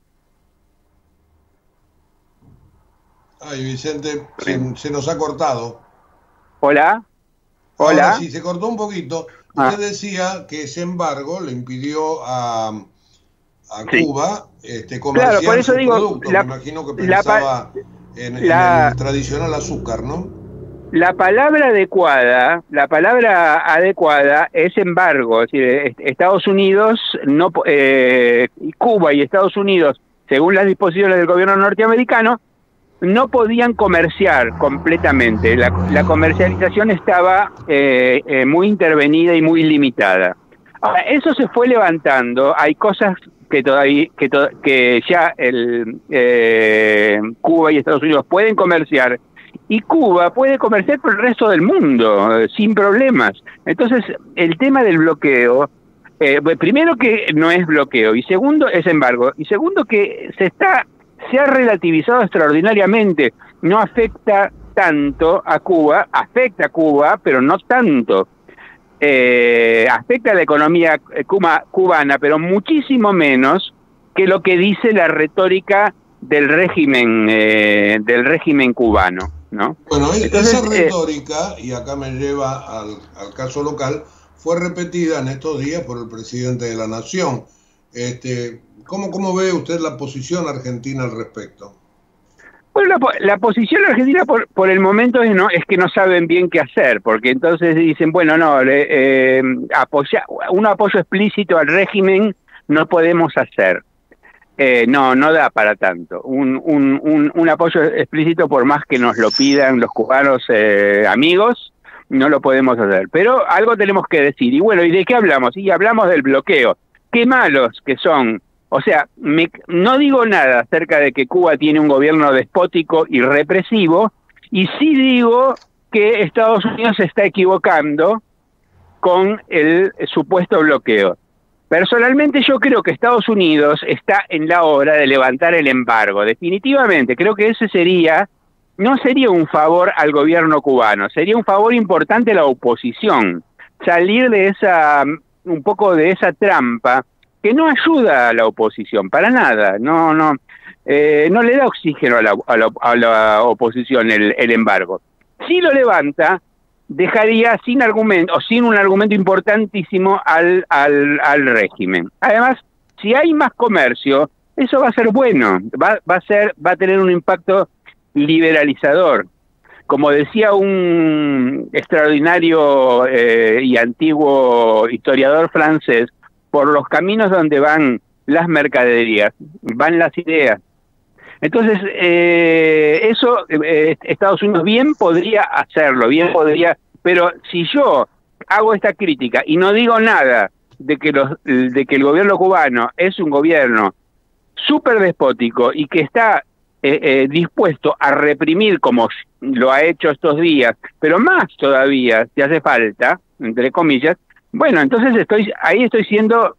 Ay, Vicente, se, se nos ha cortado. Hola. Hola. Ahora sí, se cortó un poquito. Ah. Usted decía que ese embargo le impidió a, a sí. Cuba este, comerciar claro, por eso sus digo, productos. La, Me imagino que pensaba la, en, la, en el tradicional azúcar, ¿no? La palabra adecuada, la palabra adecuada es embargo. Es decir, Estados Unidos, no, eh, Cuba y Estados Unidos, según las disposiciones del gobierno norteamericano, no podían comerciar completamente. La, la comercialización estaba eh, eh, muy intervenida y muy limitada. Ahora, eso se fue levantando. Hay cosas que todavía que, to que ya el, eh, Cuba y Estados Unidos pueden comerciar, y Cuba puede comerciar con el resto del mundo eh, sin problemas. Entonces, el tema del bloqueo, eh, primero que no es bloqueo, y segundo es embargo, y segundo que se está se ha relativizado extraordinariamente. No afecta tanto a Cuba, afecta a Cuba, pero no tanto. Eh, afecta a la economía cuba, cubana, pero muchísimo menos que lo que dice la retórica del régimen eh, del régimen cubano, ¿no? Bueno, Entonces, esa retórica, eh, y acá me lleva al, al caso local, fue repetida en estos días por el presidente de la Nación. Este, ¿cómo, ¿Cómo ve usted la posición argentina al respecto? Bueno, la, la posición argentina por, por el momento es, no, es que no saben bien qué hacer, porque entonces dicen, bueno, no, eh, apoya, un apoyo explícito al régimen no podemos hacer. Eh, no, no da para tanto. Un, un, un, un apoyo explícito, por más que nos lo pidan los cubanos eh, amigos, no lo podemos hacer. Pero algo tenemos que decir. Y bueno, ¿y de qué hablamos? Y hablamos del bloqueo. Qué malos que son. O sea, me, no digo nada acerca de que Cuba tiene un gobierno despótico y represivo, y sí digo que Estados Unidos se está equivocando con el supuesto bloqueo. Personalmente yo creo que Estados Unidos está en la hora de levantar el embargo, definitivamente. Creo que ese sería, no sería un favor al gobierno cubano, sería un favor importante a la oposición. Salir de esa, un poco de esa trampa que no ayuda a la oposición, para nada, no, no, eh, no le da oxígeno a la, a la, a la oposición el, el embargo. Si lo levanta, dejaría sin argumento, o sin un argumento importantísimo al, al, al régimen. Además, si hay más comercio, eso va a ser bueno, va, va a ser, va a tener un impacto liberalizador. Como decía un extraordinario eh, y antiguo historiador francés, por los caminos donde van las mercaderías, van las ideas. Entonces, eh, eso eh, Estados Unidos bien podría hacerlo, bien podría, pero si yo hago esta crítica y no digo nada de que, los, de que el gobierno cubano es un gobierno súper despótico y que está eh, eh, dispuesto a reprimir como lo ha hecho estos días, pero más todavía, si hace falta, entre comillas, bueno, entonces estoy ahí estoy siendo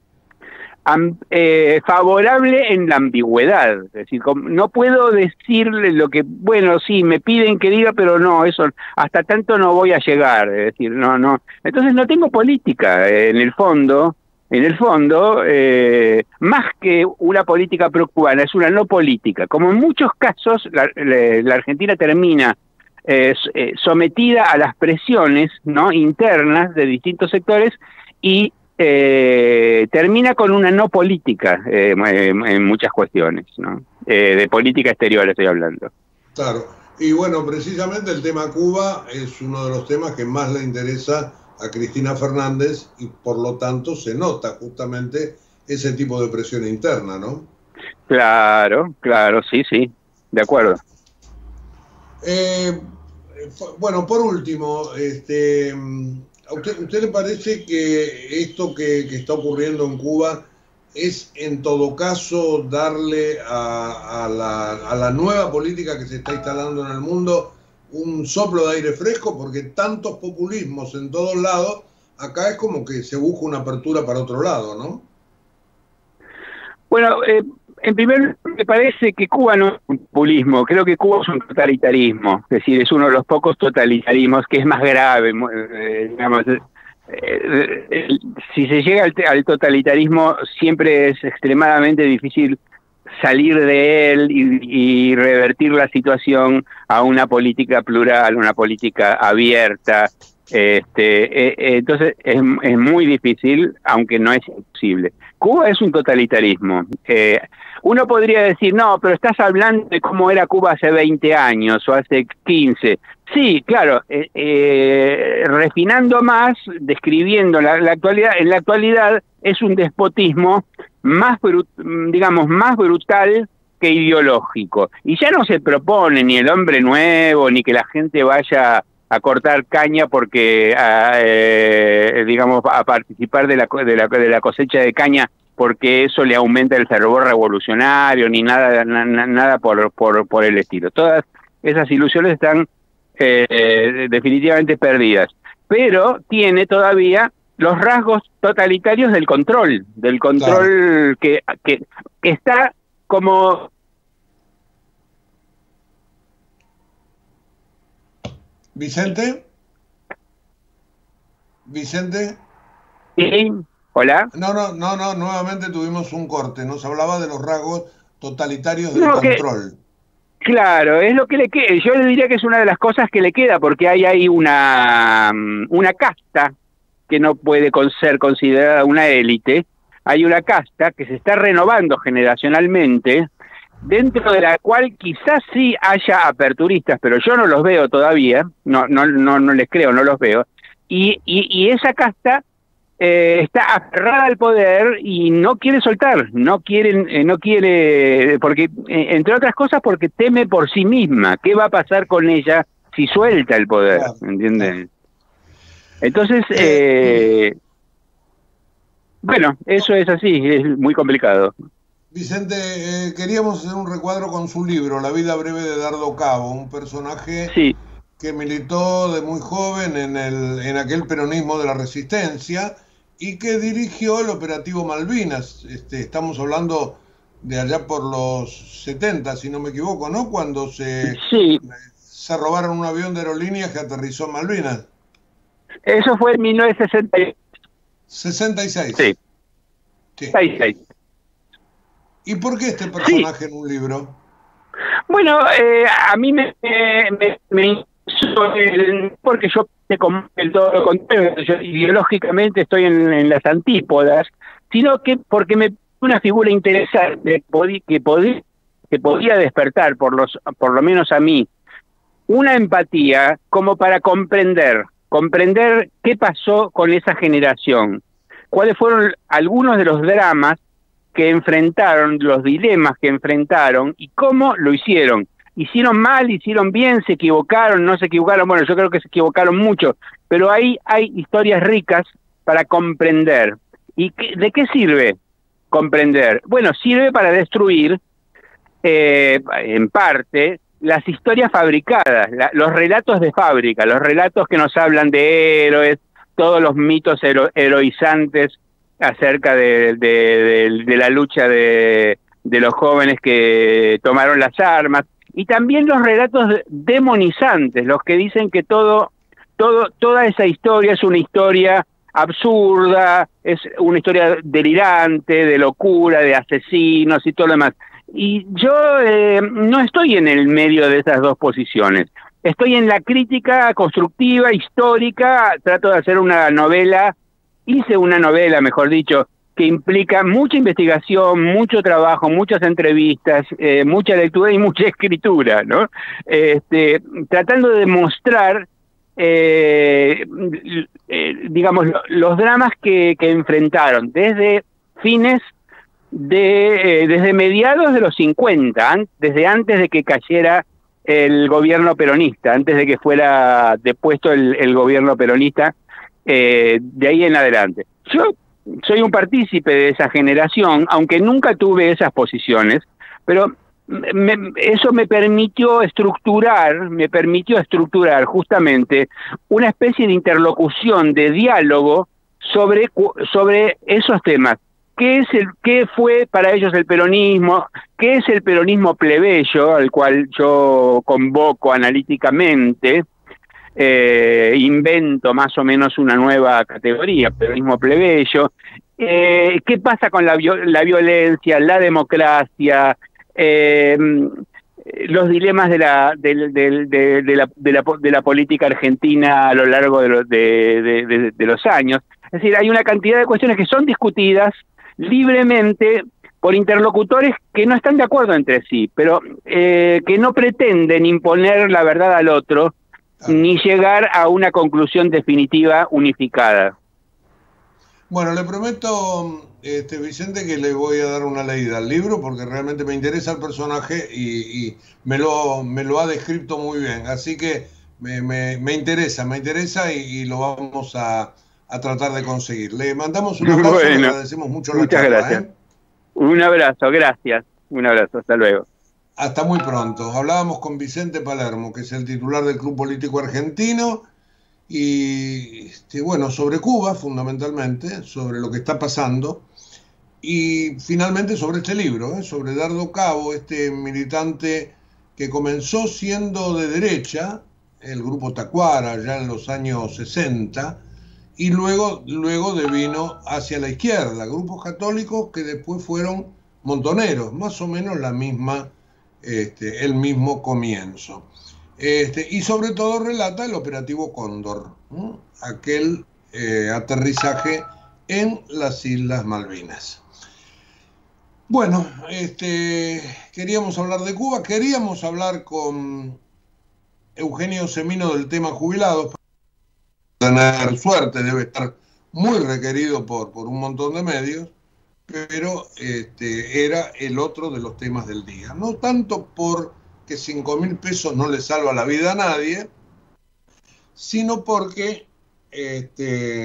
Eh, favorable en la ambigüedad, es decir, no puedo decirle lo que, bueno, sí, me piden que diga, pero no, eso, hasta tanto no voy a llegar, es decir, no, no, entonces no tengo política, eh, en el fondo, en el fondo, eh, más que una política pro-cubana, es una no política, como en muchos casos la, la, la Argentina termina eh, sometida a las presiones, ¿no?, internas de distintos sectores y Eh, termina con una no política eh, en muchas cuestiones, ¿no? Eh, de política exterior estoy hablando. Claro, y bueno, precisamente el tema Cuba es uno de los temas que más le interesa a Cristina Fernández y por lo tanto se nota justamente ese tipo de presión interna, ¿no? Claro, claro, sí, sí, de acuerdo. Eh, bueno, por último, este... ¿A usted, usted le parece que esto que, que está ocurriendo en Cuba es en todo caso darle a, a, la, a la nueva política que se está instalando en el mundo un soplo de aire fresco? Porque tantos populismos en todos lados, acá es como que se busca una apertura para otro lado, ¿no? Bueno, eh, en primer lugar, me parece que Cuba no es un populismo, creo que Cuba es un totalitarismo, es decir, es uno de los pocos totalitarismos que es más grave, eh, digamos, eh, eh, si se llega al, al totalitarismo siempre es extremadamente difícil salir de él y, y revertir la situación a una política plural, una política abierta, este, eh, eh, entonces es, es muy difícil, aunque no es imposible. Cuba es un totalitarismo. Eh, uno podría decir, no, pero estás hablando de cómo era Cuba hace veinte años o hace quince. Sí, claro, eh, eh, refinando más, describiendo la, la actualidad, en la actualidad es un despotismo más, brut, digamos, más brutal que ideológico. Y ya no se propone ni el hombre nuevo, ni que la gente vaya a cortar caña porque, a, eh, digamos, a participar de la, de, la, de la cosecha de caña porque eso le aumenta el fervor revolucionario, ni nada na, nada por, por, por el estilo. Todas esas ilusiones están eh, definitivamente perdidas. Pero tiene todavía los rasgos totalitarios del control, del control claro. que, que, que está como... Vicente, Vicente. Sí, hola. No, no, no, no, nuevamente tuvimos un corte. Nos hablaba de los rasgos totalitarios del no, control. Que, claro, es lo que le queda. Yo le diría que es una de las cosas que le queda, porque hay ahí una, una casta que no puede ser considerada una élite. Hay una casta que se está renovando generacionalmente dentro de la cual quizás sí haya aperturistas, pero yo no los veo todavía, no no no, no les creo, no los veo, y, y, y esa casta eh, está aferrada al poder y no quiere soltar, no quieren, eh, no quiere, porque eh, entre otras cosas porque teme por sí misma, ¿qué va a pasar con ella si suelta el poder? Claro, ¿entiendes? Claro. Entonces, eh, bueno, eso es así, es muy complicado. Vicente, eh, queríamos hacer un recuadro con su libro, La vida breve de Dardo Cabo, un personaje sí. que militó de muy joven en, el, en aquel peronismo de la resistencia y que dirigió el operativo Malvinas. Este, estamos hablando de allá por los setenta, si no me equivoco, ¿no? Cuando se, sí. se robaron un avión de aerolíneas que aterrizó en Malvinas. Eso fue en mil novecientos sesenta y seis. sesenta y seis. Sí. sí. sesenta y seis. ¿Y por qué este personaje sí. en un libro? Bueno, eh, a mí me, me, me porque yo como el todo lo contrario, yo ideológicamente estoy en, en las antípodas, sino que porque me una figura interesante que podía que podía despertar por los por lo menos a mí una empatía como para comprender comprender qué pasó con esa generación, cuáles fueron algunos de los dramas que enfrentaron, los dilemas que enfrentaron y cómo lo hicieron. Hicieron mal, hicieron bien, se equivocaron, no se equivocaron, bueno, yo creo que se equivocaron mucho, pero ahí hay historias ricas para comprender. ¿Y qué, de qué sirve comprender? Bueno, sirve para destruir, eh, en parte, las historias fabricadas, la, los relatos de fábrica, los relatos que nos hablan de héroes, todos los mitos hero, heroizantes acerca de, de, de, de la lucha de, de los jóvenes que tomaron las armas, y también los relatos demonizantes, los que dicen que todo, todo, toda esa historia es una historia absurda, es una historia delirante, de locura, de asesinos y todo lo demás. Y yo eh, no estoy en el medio de esas dos posiciones, estoy en la crítica constructiva, histórica, trato de hacer una novela, hice una novela, mejor dicho, que implica mucha investigación, mucho trabajo, muchas entrevistas, eh, mucha lectura y mucha escritura, ¿no? Este, tratando de mostrar, eh, eh, digamos, lo, los dramas que, que enfrentaron desde fines de, eh, desde mediados de los cincuenta, an desde antes de que cayera el gobierno peronista, antes de que fuera depuesto el, el gobierno peronista, eh, de ahí en adelante. Yo soy un partícipe de esa generación, aunque nunca tuve esas posiciones, pero me, eso me permitió estructurar, me permitió estructurar justamente una especie de interlocución, de diálogo sobre, sobre esos temas. ¿Qué es el, qué fue para ellos el peronismo? ¿Qué es el peronismo plebeyo, al cual yo convoco analíticamente? Eh, invento más o menos una nueva categoría, peronismo plebeyo. Eh, ¿Qué pasa con la, la violencia, la democracia, eh, los dilemas de la de, de, de, de, la, de, la, de la política argentina a lo largo de, lo, de, de, de, de los años? Es decir, hay una cantidad de cuestiones que son discutidas libremente por interlocutores que no están de acuerdo entre sí, pero eh, que no pretenden imponer la verdad al otro, ni llegar a una conclusión definitiva unificada. Bueno, le prometo, este, Vicente, que le voy a dar una leída al libro porque realmente me interesa el personaje y, y me, lo, me lo ha descrito muy bien. Así que me, me, me interesa, me interesa y, y lo vamos a, a tratar de conseguir. Le mandamos un abrazo, bueno, le agradecemos mucho la muchas charla, gracias. ¿eh? Un abrazo, gracias. Un abrazo, hasta luego. Hasta muy pronto. Hablábamos con Vicente Palermo, que es el titular del Club Político Argentino, y este, bueno, sobre Cuba fundamentalmente, sobre lo que está pasando, y finalmente sobre este libro, ¿eh? sobre Dardo Cabo, este militante que comenzó siendo de derecha, el grupo Tacuara, ya en los años sesenta, y luego, luego devino hacia la izquierda, grupos católicos que después fueron montoneros, más o menos la misma Este, el mismo comienzo. Este, y sobre todo relata el operativo Cóndor, ¿no? aquel eh, aterrizaje en las Islas Malvinas. Bueno, este, queríamos hablar de Cuba, queríamos hablar con Eugenio Semino del tema jubilados. Tener suerte, debe estar muy requerido por, por un montón de medios, pero este, era el otro de los temas del día. No tanto porque cinco mil pesos no le salva la vida a nadie, sino porque este,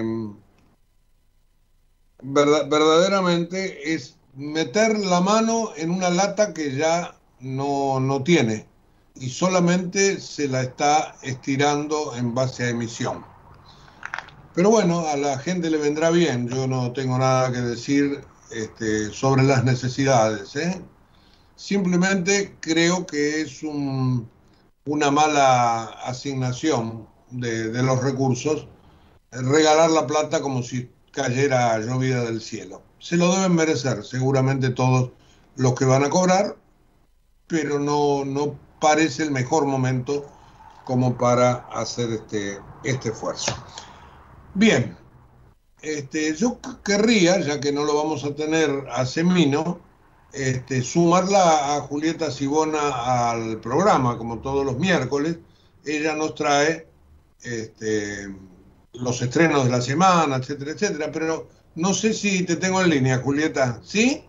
verdad, verdaderamente es meter la mano en una lata que ya no, no tiene y solamente se la está estirando en base a emisión. Pero bueno, a la gente le vendrá bien, yo no tengo nada que decir este, sobre las necesidades, ¿eh? Simplemente creo que es un, una mala asignación de, de los recursos, regalar la plata como si cayera llovida del cielo. Se lo deben merecer seguramente todos los que van a cobrar, pero no, no parece el mejor momento como para hacer este, este esfuerzo. Bien, este, yo querría, ya que no lo vamos a tener a Semino, este, sumarla a Julieta Sibona al programa, como todos los miércoles. Ella nos trae este, los estrenos de la semana, etcétera, etcétera, pero no sé si te tengo en línea, Julieta. ¿Sí?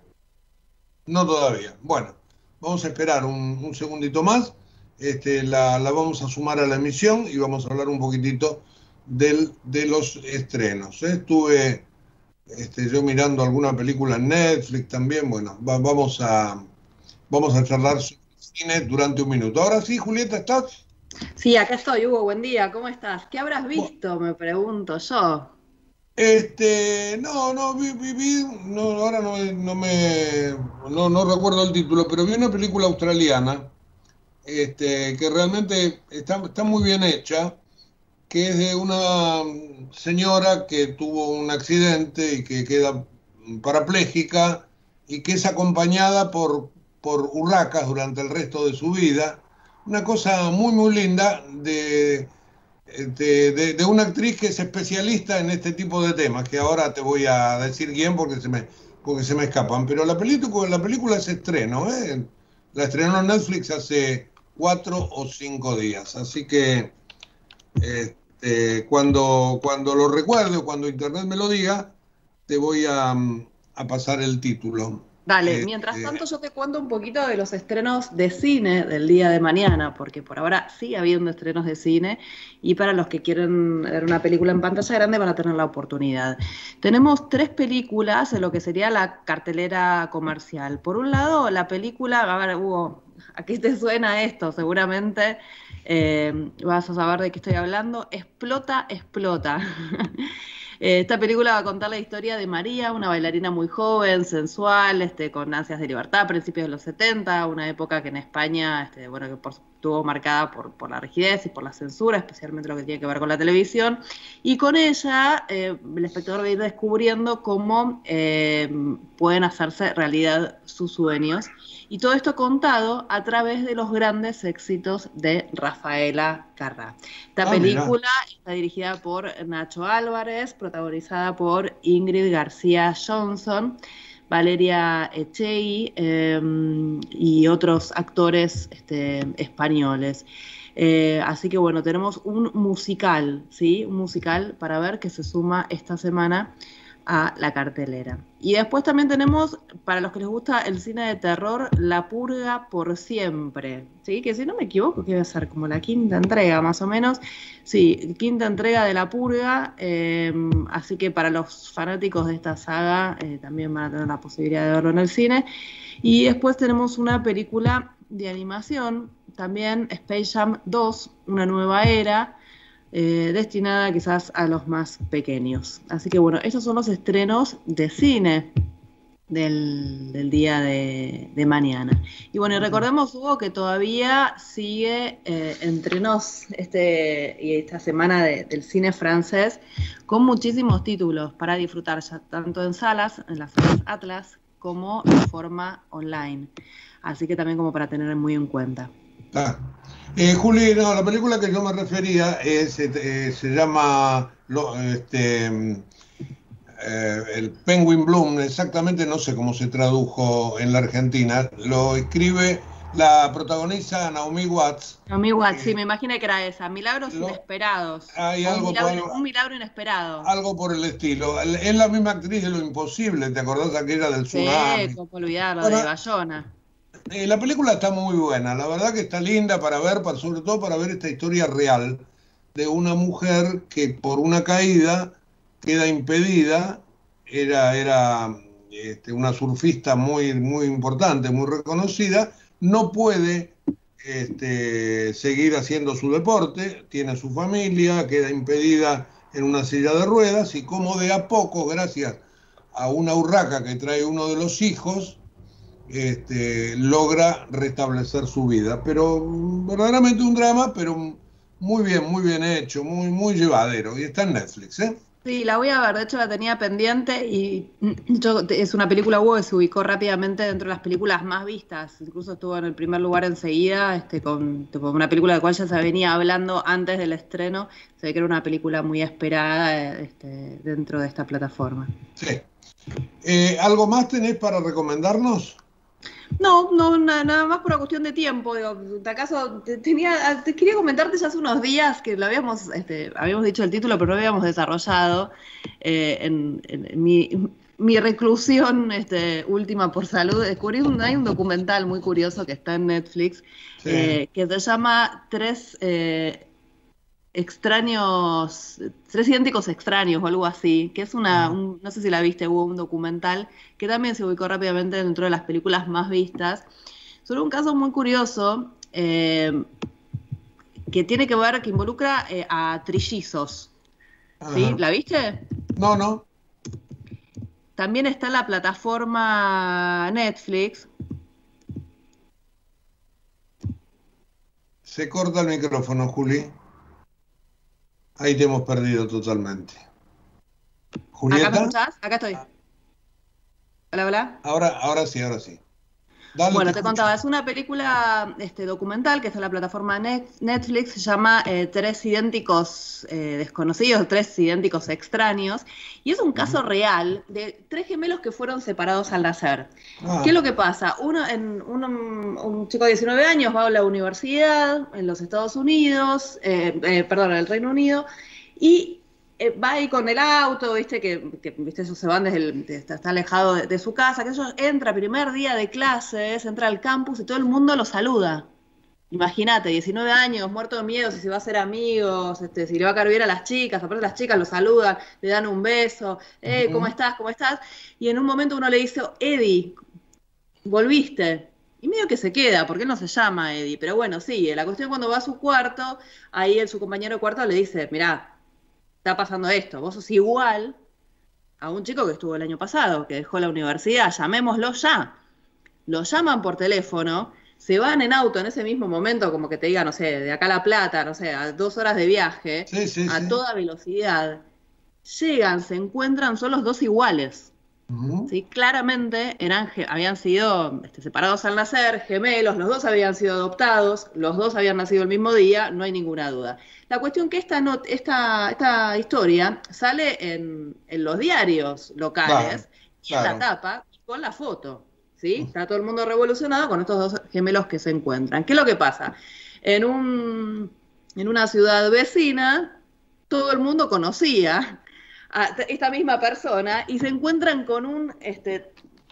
No todavía. Bueno, vamos a esperar un, un segundito más. Este, la, la vamos a sumar a la emisión y vamos a hablar un poquitito del, de los estrenos. ¿eh? Estuve este, yo mirando alguna película en Netflix también. Bueno, va, vamos, a, vamos a charlar sobre cine durante un minuto. Ahora sí, Julieta, ¿estás? Sí, acá estoy, Hugo, buen día, ¿cómo estás? ¿Qué habrás visto? Me pregunto yo. Este, no, no, vi, vi, vi no, ahora no, no me, no, no recuerdo el título, pero vi una película australiana, este, que realmente está, está muy bien hecha, que es de una señora que tuvo un accidente y que queda parapléjica y que es acompañada por, por urracas durante el resto de su vida. Una cosa muy, muy linda de... De, de, de una actriz que es especialista en este tipo de temas, que ahora te voy a decir quién porque se me, porque se me escapan, pero la película, la película es estreno, ¿eh? La estrenó en Netflix hace cuatro o cinco días, así que este, cuando, cuando lo recuerde o cuando internet me lo diga, te voy a, a pasar el título. Dale, este, mientras tanto yo te cuento un poquito de los estrenos de cine del día de mañana, porque por ahora sigue habiendo estrenos de cine y para los que quieren ver una película en pantalla grande van a tener la oportunidad. Tenemos tres películas en lo que sería la cartelera comercial. Por un lado, la película, a ver, Hugo, aquí te suena esto, seguramente eh, vas a saber de qué estoy hablando. Explota, explota. Esta película va a contar la historia de María, una bailarina muy joven, sensual, este, con ansias de libertad a principios de los setenta, una época que en España, este, bueno, que por, estuvo marcada por, por la rigidez y por la censura, especialmente lo que tiene que ver con la televisión, y con ella eh, el espectador va a ir descubriendo cómo eh, pueden hacerse realidad sus sueños, y todo esto contado a través de los grandes éxitos de Rafaela Carrà. Esta ah, película mira. Está dirigida por Nacho Álvarez, protagonizada por Ingrid García Johnson, Valeria Echei eh, y otros actores este, españoles. Eh, así que bueno, tenemos un musical, ¿sí? Un musical para ver que se suma esta semana a la cartelera. Y después también tenemos, para los que les gusta el cine de terror, La Purga por Siempre, ¿sí? Que si no me equivoco, que debe ser como la quinta entrega más o menos, sí, quinta entrega de La Purga, eh, así que para los fanáticos de esta saga eh, también van a tener la posibilidad de verlo en el cine. Y después tenemos una película de animación, también Space Jam dos, Una Nueva Era, Eh, destinada quizás a los más pequeños. Así que bueno, estos son los estrenos de cine del, del día de, de mañana. Y bueno, y recordemos, Hugo, que todavía sigue eh, entre nos este, y esta semana de, del cine francés con muchísimos títulos para disfrutar ya tanto en salas, en las salas Atlas, como de forma online. Así que también como para tener muy en cuenta. Ah. Eh, Juli, no, la película que yo me refería es, eh, se llama lo, este, eh, el Penguin Bloom, exactamente no sé cómo se tradujo en la Argentina, lo escribe, la protagoniza Naomi Watts. Naomi Watts, sí, me imaginé que era esa, Milagros lo, Inesperados. Hay un, algo milagro, por, un milagro inesperado. Algo por el estilo. Es la misma actriz de Lo Imposible, ¿te acordás aquella del tsunami? Sí, cómo olvidarlo, bueno, de Bayona. Eh, la película está muy buena, la verdad que está linda para ver, para, sobre todo para ver esta historia real de una mujer que por una caída queda impedida, era, era este, una surfista muy, muy importante, muy reconocida, no puede este, seguir haciendo su deporte, tiene su familia, queda impedida en una silla de ruedas y como de a poco, gracias a una urraca que trae uno de los hijos, Este, logra restablecer su vida, pero verdaderamente un drama, pero muy bien, muy bien hecho, muy, muy llevadero, y está en Netflix, ¿eh? Sí, la voy a ver, de hecho la tenía pendiente y yo, es una película hubo que se ubicó rápidamente dentro de las películas más vistas, incluso estuvo en el primer lugar enseguida, este, con tipo, una película de la cual ya se venía hablando antes del estreno, se ve que era una película muy esperada este, dentro de esta plataforma. Sí. Eh, ¿Algo más tenés para recomendarnos? No, no, nada, nada más por una cuestión de tiempo. Digo, ¿de acaso te, tenía, te quería comentarte ya hace unos días que lo habíamos, este, habíamos dicho el título, pero no lo habíamos desarrollado eh, en, en mi, mi reclusión este, última por salud. Descubrí un, hay un documental muy curioso que está en Netflix sí. eh, que se llama Tres eh, extraños, Tres idénticos extraños o algo así, que es una, un, no sé si la viste, hubo un documental que también se ubicó rápidamente dentro de las películas más vistas, sobre un caso muy curioso eh, que tiene que ver, que involucra eh, a trillizos. ¿Sí? ¿La viste? No, no. También está en la plataforma Netflix. Se corta el micrófono, Juli. Ahí te hemos perdido totalmente. ¿Julieta? ¿Acá me escuchás? Acá estoy. Hola, hola. Ahora, ahora sí, ahora sí. Dale, bueno, te, te contaba, es una película este, documental que está en la plataforma Netflix, se llama eh, Tres idénticos eh, desconocidos, Tres idénticos extraños, y es un caso uh-huh. real de tres gemelos que fueron separados al nacer. Ah. ¿Qué es lo que pasa? Uno, en, uno, un chico de diecinueve años va a la universidad en los Estados Unidos, eh, eh, perdón, en el Reino Unido, y va ahí con el auto, viste, que, que viste, ellos se van desde el, está, está alejado de, de su casa, que ellos entra primer día de clases, entra al campus y todo el mundo lo saluda. Imagínate, diecinueve años, muerto de miedo, si se va a hacer amigos, este, si le va a caer bien a las chicas, aparte las chicas lo saludan, le dan un beso, eh, ¿cómo estás? ¿Cómo estás? Y en un momento uno le dice, Eddie, volviste. Y medio que se queda, porque él no se llama Eddie, pero bueno, sí, la cuestión cuando va a su cuarto, ahí el, su compañero de cuarto le dice, mirá, está pasando esto, vos sos igual a un chico que estuvo el año pasado, que dejó la universidad, llamémoslo ya. Lo llaman por teléfono, se van en auto en ese mismo momento, como que te diga, no sé, de acá a La Plata, no sé, a dos horas de viaje, sí, sí, a sí. toda velocidad. Llegan, se encuentran, son los dos iguales. Uh-huh. ¿Sí? Claramente eran, habían sido este, separados al nacer, gemelos, los dos habían sido adoptados, los dos habían nacido el mismo día, no hay ninguna duda. La cuestión que esta, not, esta, esta historia sale en, en los diarios locales, claro, y claro. en la tapa, con la foto, ¿sí? Está todo el mundo revolucionado con estos dos gemelos que se encuentran. ¿Qué es lo que pasa? En, un, en una ciudad vecina, todo el mundo conocía a esta misma persona y se encuentran con un este,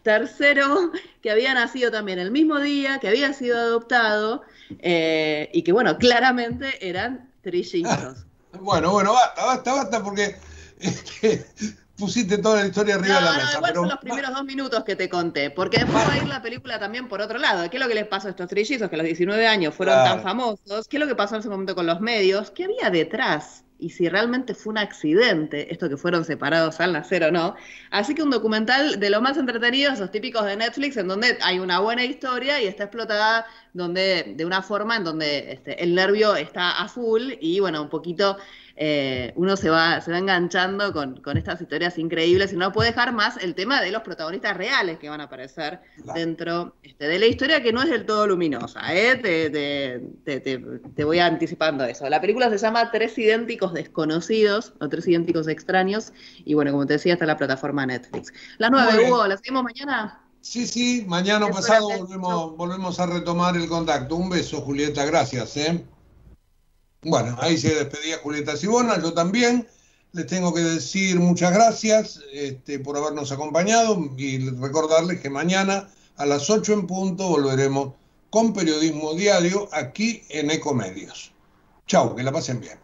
tercero que había nacido también el mismo día, que había sido adoptado eh, y que, bueno, claramente eran trillizos. Ah, bueno, bueno, basta, basta, basta, porque este, pusiste toda la historia arriba no, de la no, mesa. Igual pero... son los primeros dos minutos que te conté, porque después va a ir la película también por otro lado. ¿Qué es lo que les pasó a estos trillizos que a los diecinueve años fueron claro. tan famosos? ¿Qué es lo que pasó en ese momento con los medios? ¿Qué había detrás? Y si realmente fue un accidente, esto que fueron separados al nacer o no. Así que un documental de lo más entretenido, esos típicos de Netflix, en donde hay una buena historia y está explotada donde, de una forma en donde este, el nervio está a full y, bueno, un poquito eh, uno se va, se va enganchando con, con estas historias increíbles y no puede dejar más el tema de los protagonistas reales que van a aparecer claro. dentro este, de la historia, que no es del todo luminosa, ¿eh? te, te, te, te, te voy anticipando eso. La película se llama Tres idénticos idénticos desconocidos o tres idénticos extraños. Y bueno, como te decía, está la plataforma Netflix. Las nueve, Hugo, ¿la seguimos mañana? Sí, sí, mañana o pasado volvemos, volvemos a retomar el contacto. Un beso, Julieta, gracias. ¿eh? Bueno, ahí se despedía Julieta Sibona, yo también. Les tengo que decir muchas gracias este, por habernos acompañado y recordarles que mañana a las ocho en punto volveremos con Periodismo Diario aquí en Ecomedios. Chau, que la pasen bien.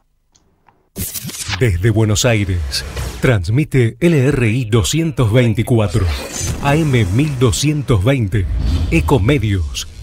Desde Buenos Aires, transmite L R I doscientos veinticuatro, A M mil doscientos veinte, Ecomedios.